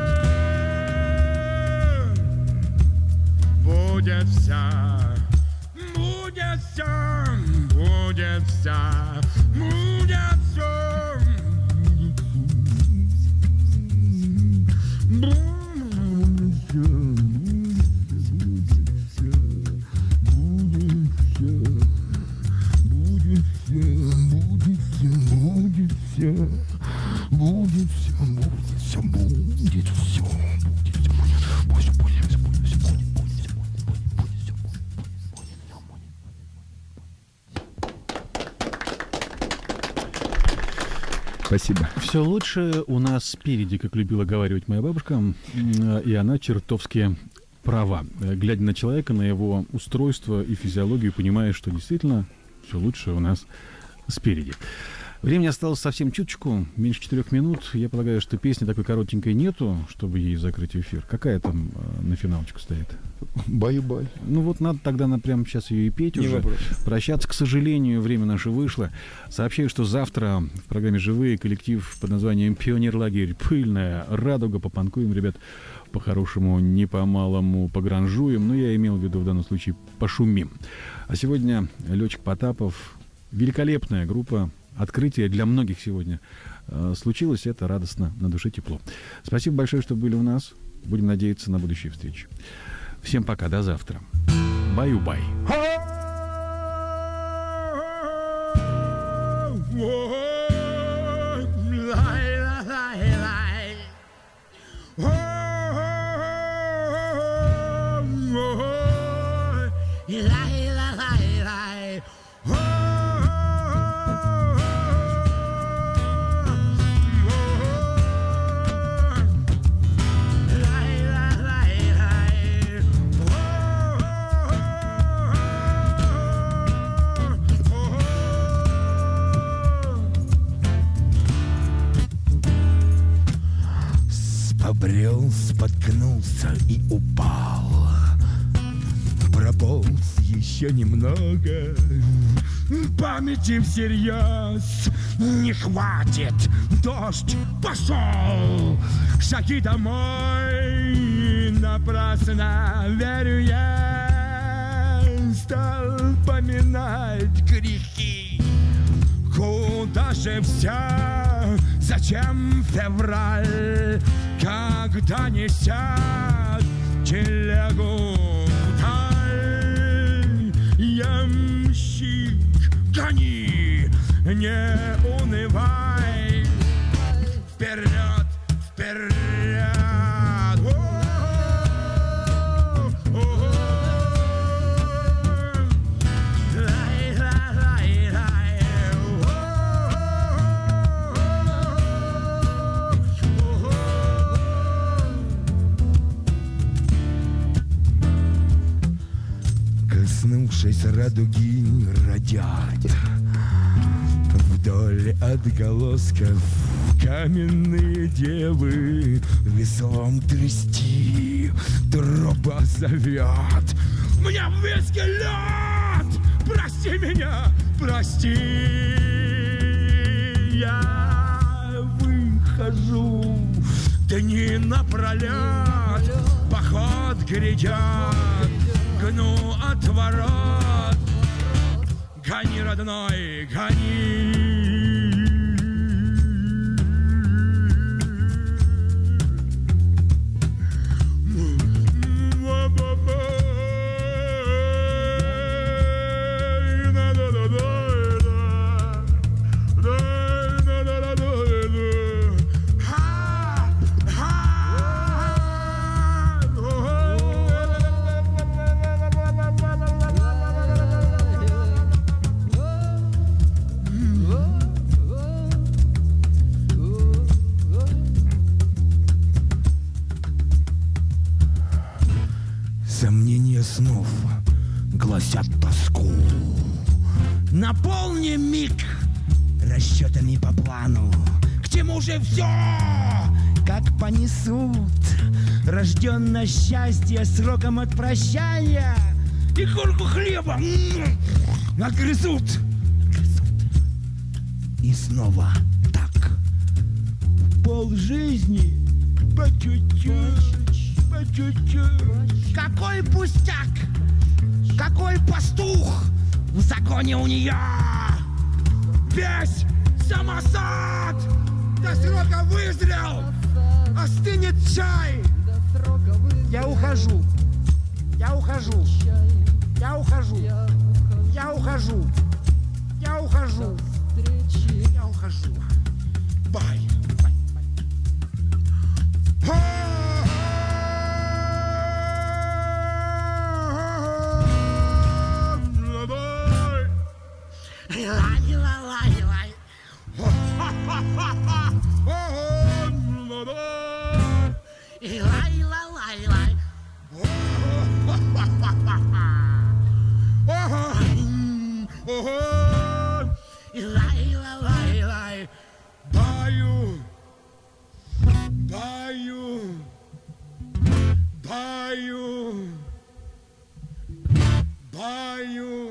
будет вся, будет вся, будет вся, будет все. Будет все, будет все, будет все, будет все, будет все, Спасибо. Все лучше у нас спереди, как любила говаривать моя бабушка, и она чертовски права. Глядя на человека, на его устройство и физиологию, понимаешь, что действительно все лучше у нас спереди. Времени осталось совсем чуточку, меньше четырех минут. Я полагаю, что песни такой коротенькой нету, чтобы ей закрыть эфир. Какая там э, на финалочку стоит? Баю-бай. Ну вот надо тогда на, прямо сейчас ее и петь. Не уже. Вопрос. Прощаться, к сожалению, время наше вышло. Сообщаю, что завтра в программе «Живые» коллектив под названием «Пионерлагерь. Пыльная радуга». Попанкуем, ребят, по-хорошему, не по-малому погранжуем. Но я имел в виду в данном случае пошумим. А сегодня Лётчик Потапов. Великолепная группа. Открытие для многих сегодня э, случилось. Это радостно, на душе тепло. Спасибо большое, что были у нас. Будем надеяться на будущие встречи. Всем пока, до завтра. Баю-бай. Побрел, споткнулся и упал. Прополз еще немного. Памяти всерьез не хватит. Дождь пошел. Шаги домой. Напрасно верю я. Стал поминать грехи. Куда же вся? Зачем февраль? Когда несят телегу вдаль, ямщик, гони, не унывай, вперед, вперед. коснувшись радуги, родят вдоль отголосков каменные девы. Веслом трясти тропа зовет. Мне в виске лед! Прости меня, прости! Я выхожу дни напролет, поход грядет, гну от ворот. Гони, родной, гони! Сомнения снов гласят тоску. Наполни миг расчетами по плану. К чему же все, как понесут? Рожден на счастье сроком от прощания. И горку хлеба м-м, отгрызут. И снова так. Пол жизни по чуть-чуть, по чуть-чуть. Какой пустяк! Какой пастух в законе у нее! Весь самосад до срока вызрел! Остынет чай! Я ухожу! Я ухожу! Я ухожу! Я ухожу! Я ухожу! Я ухожу! Бай! Баю, баю, баю, баю.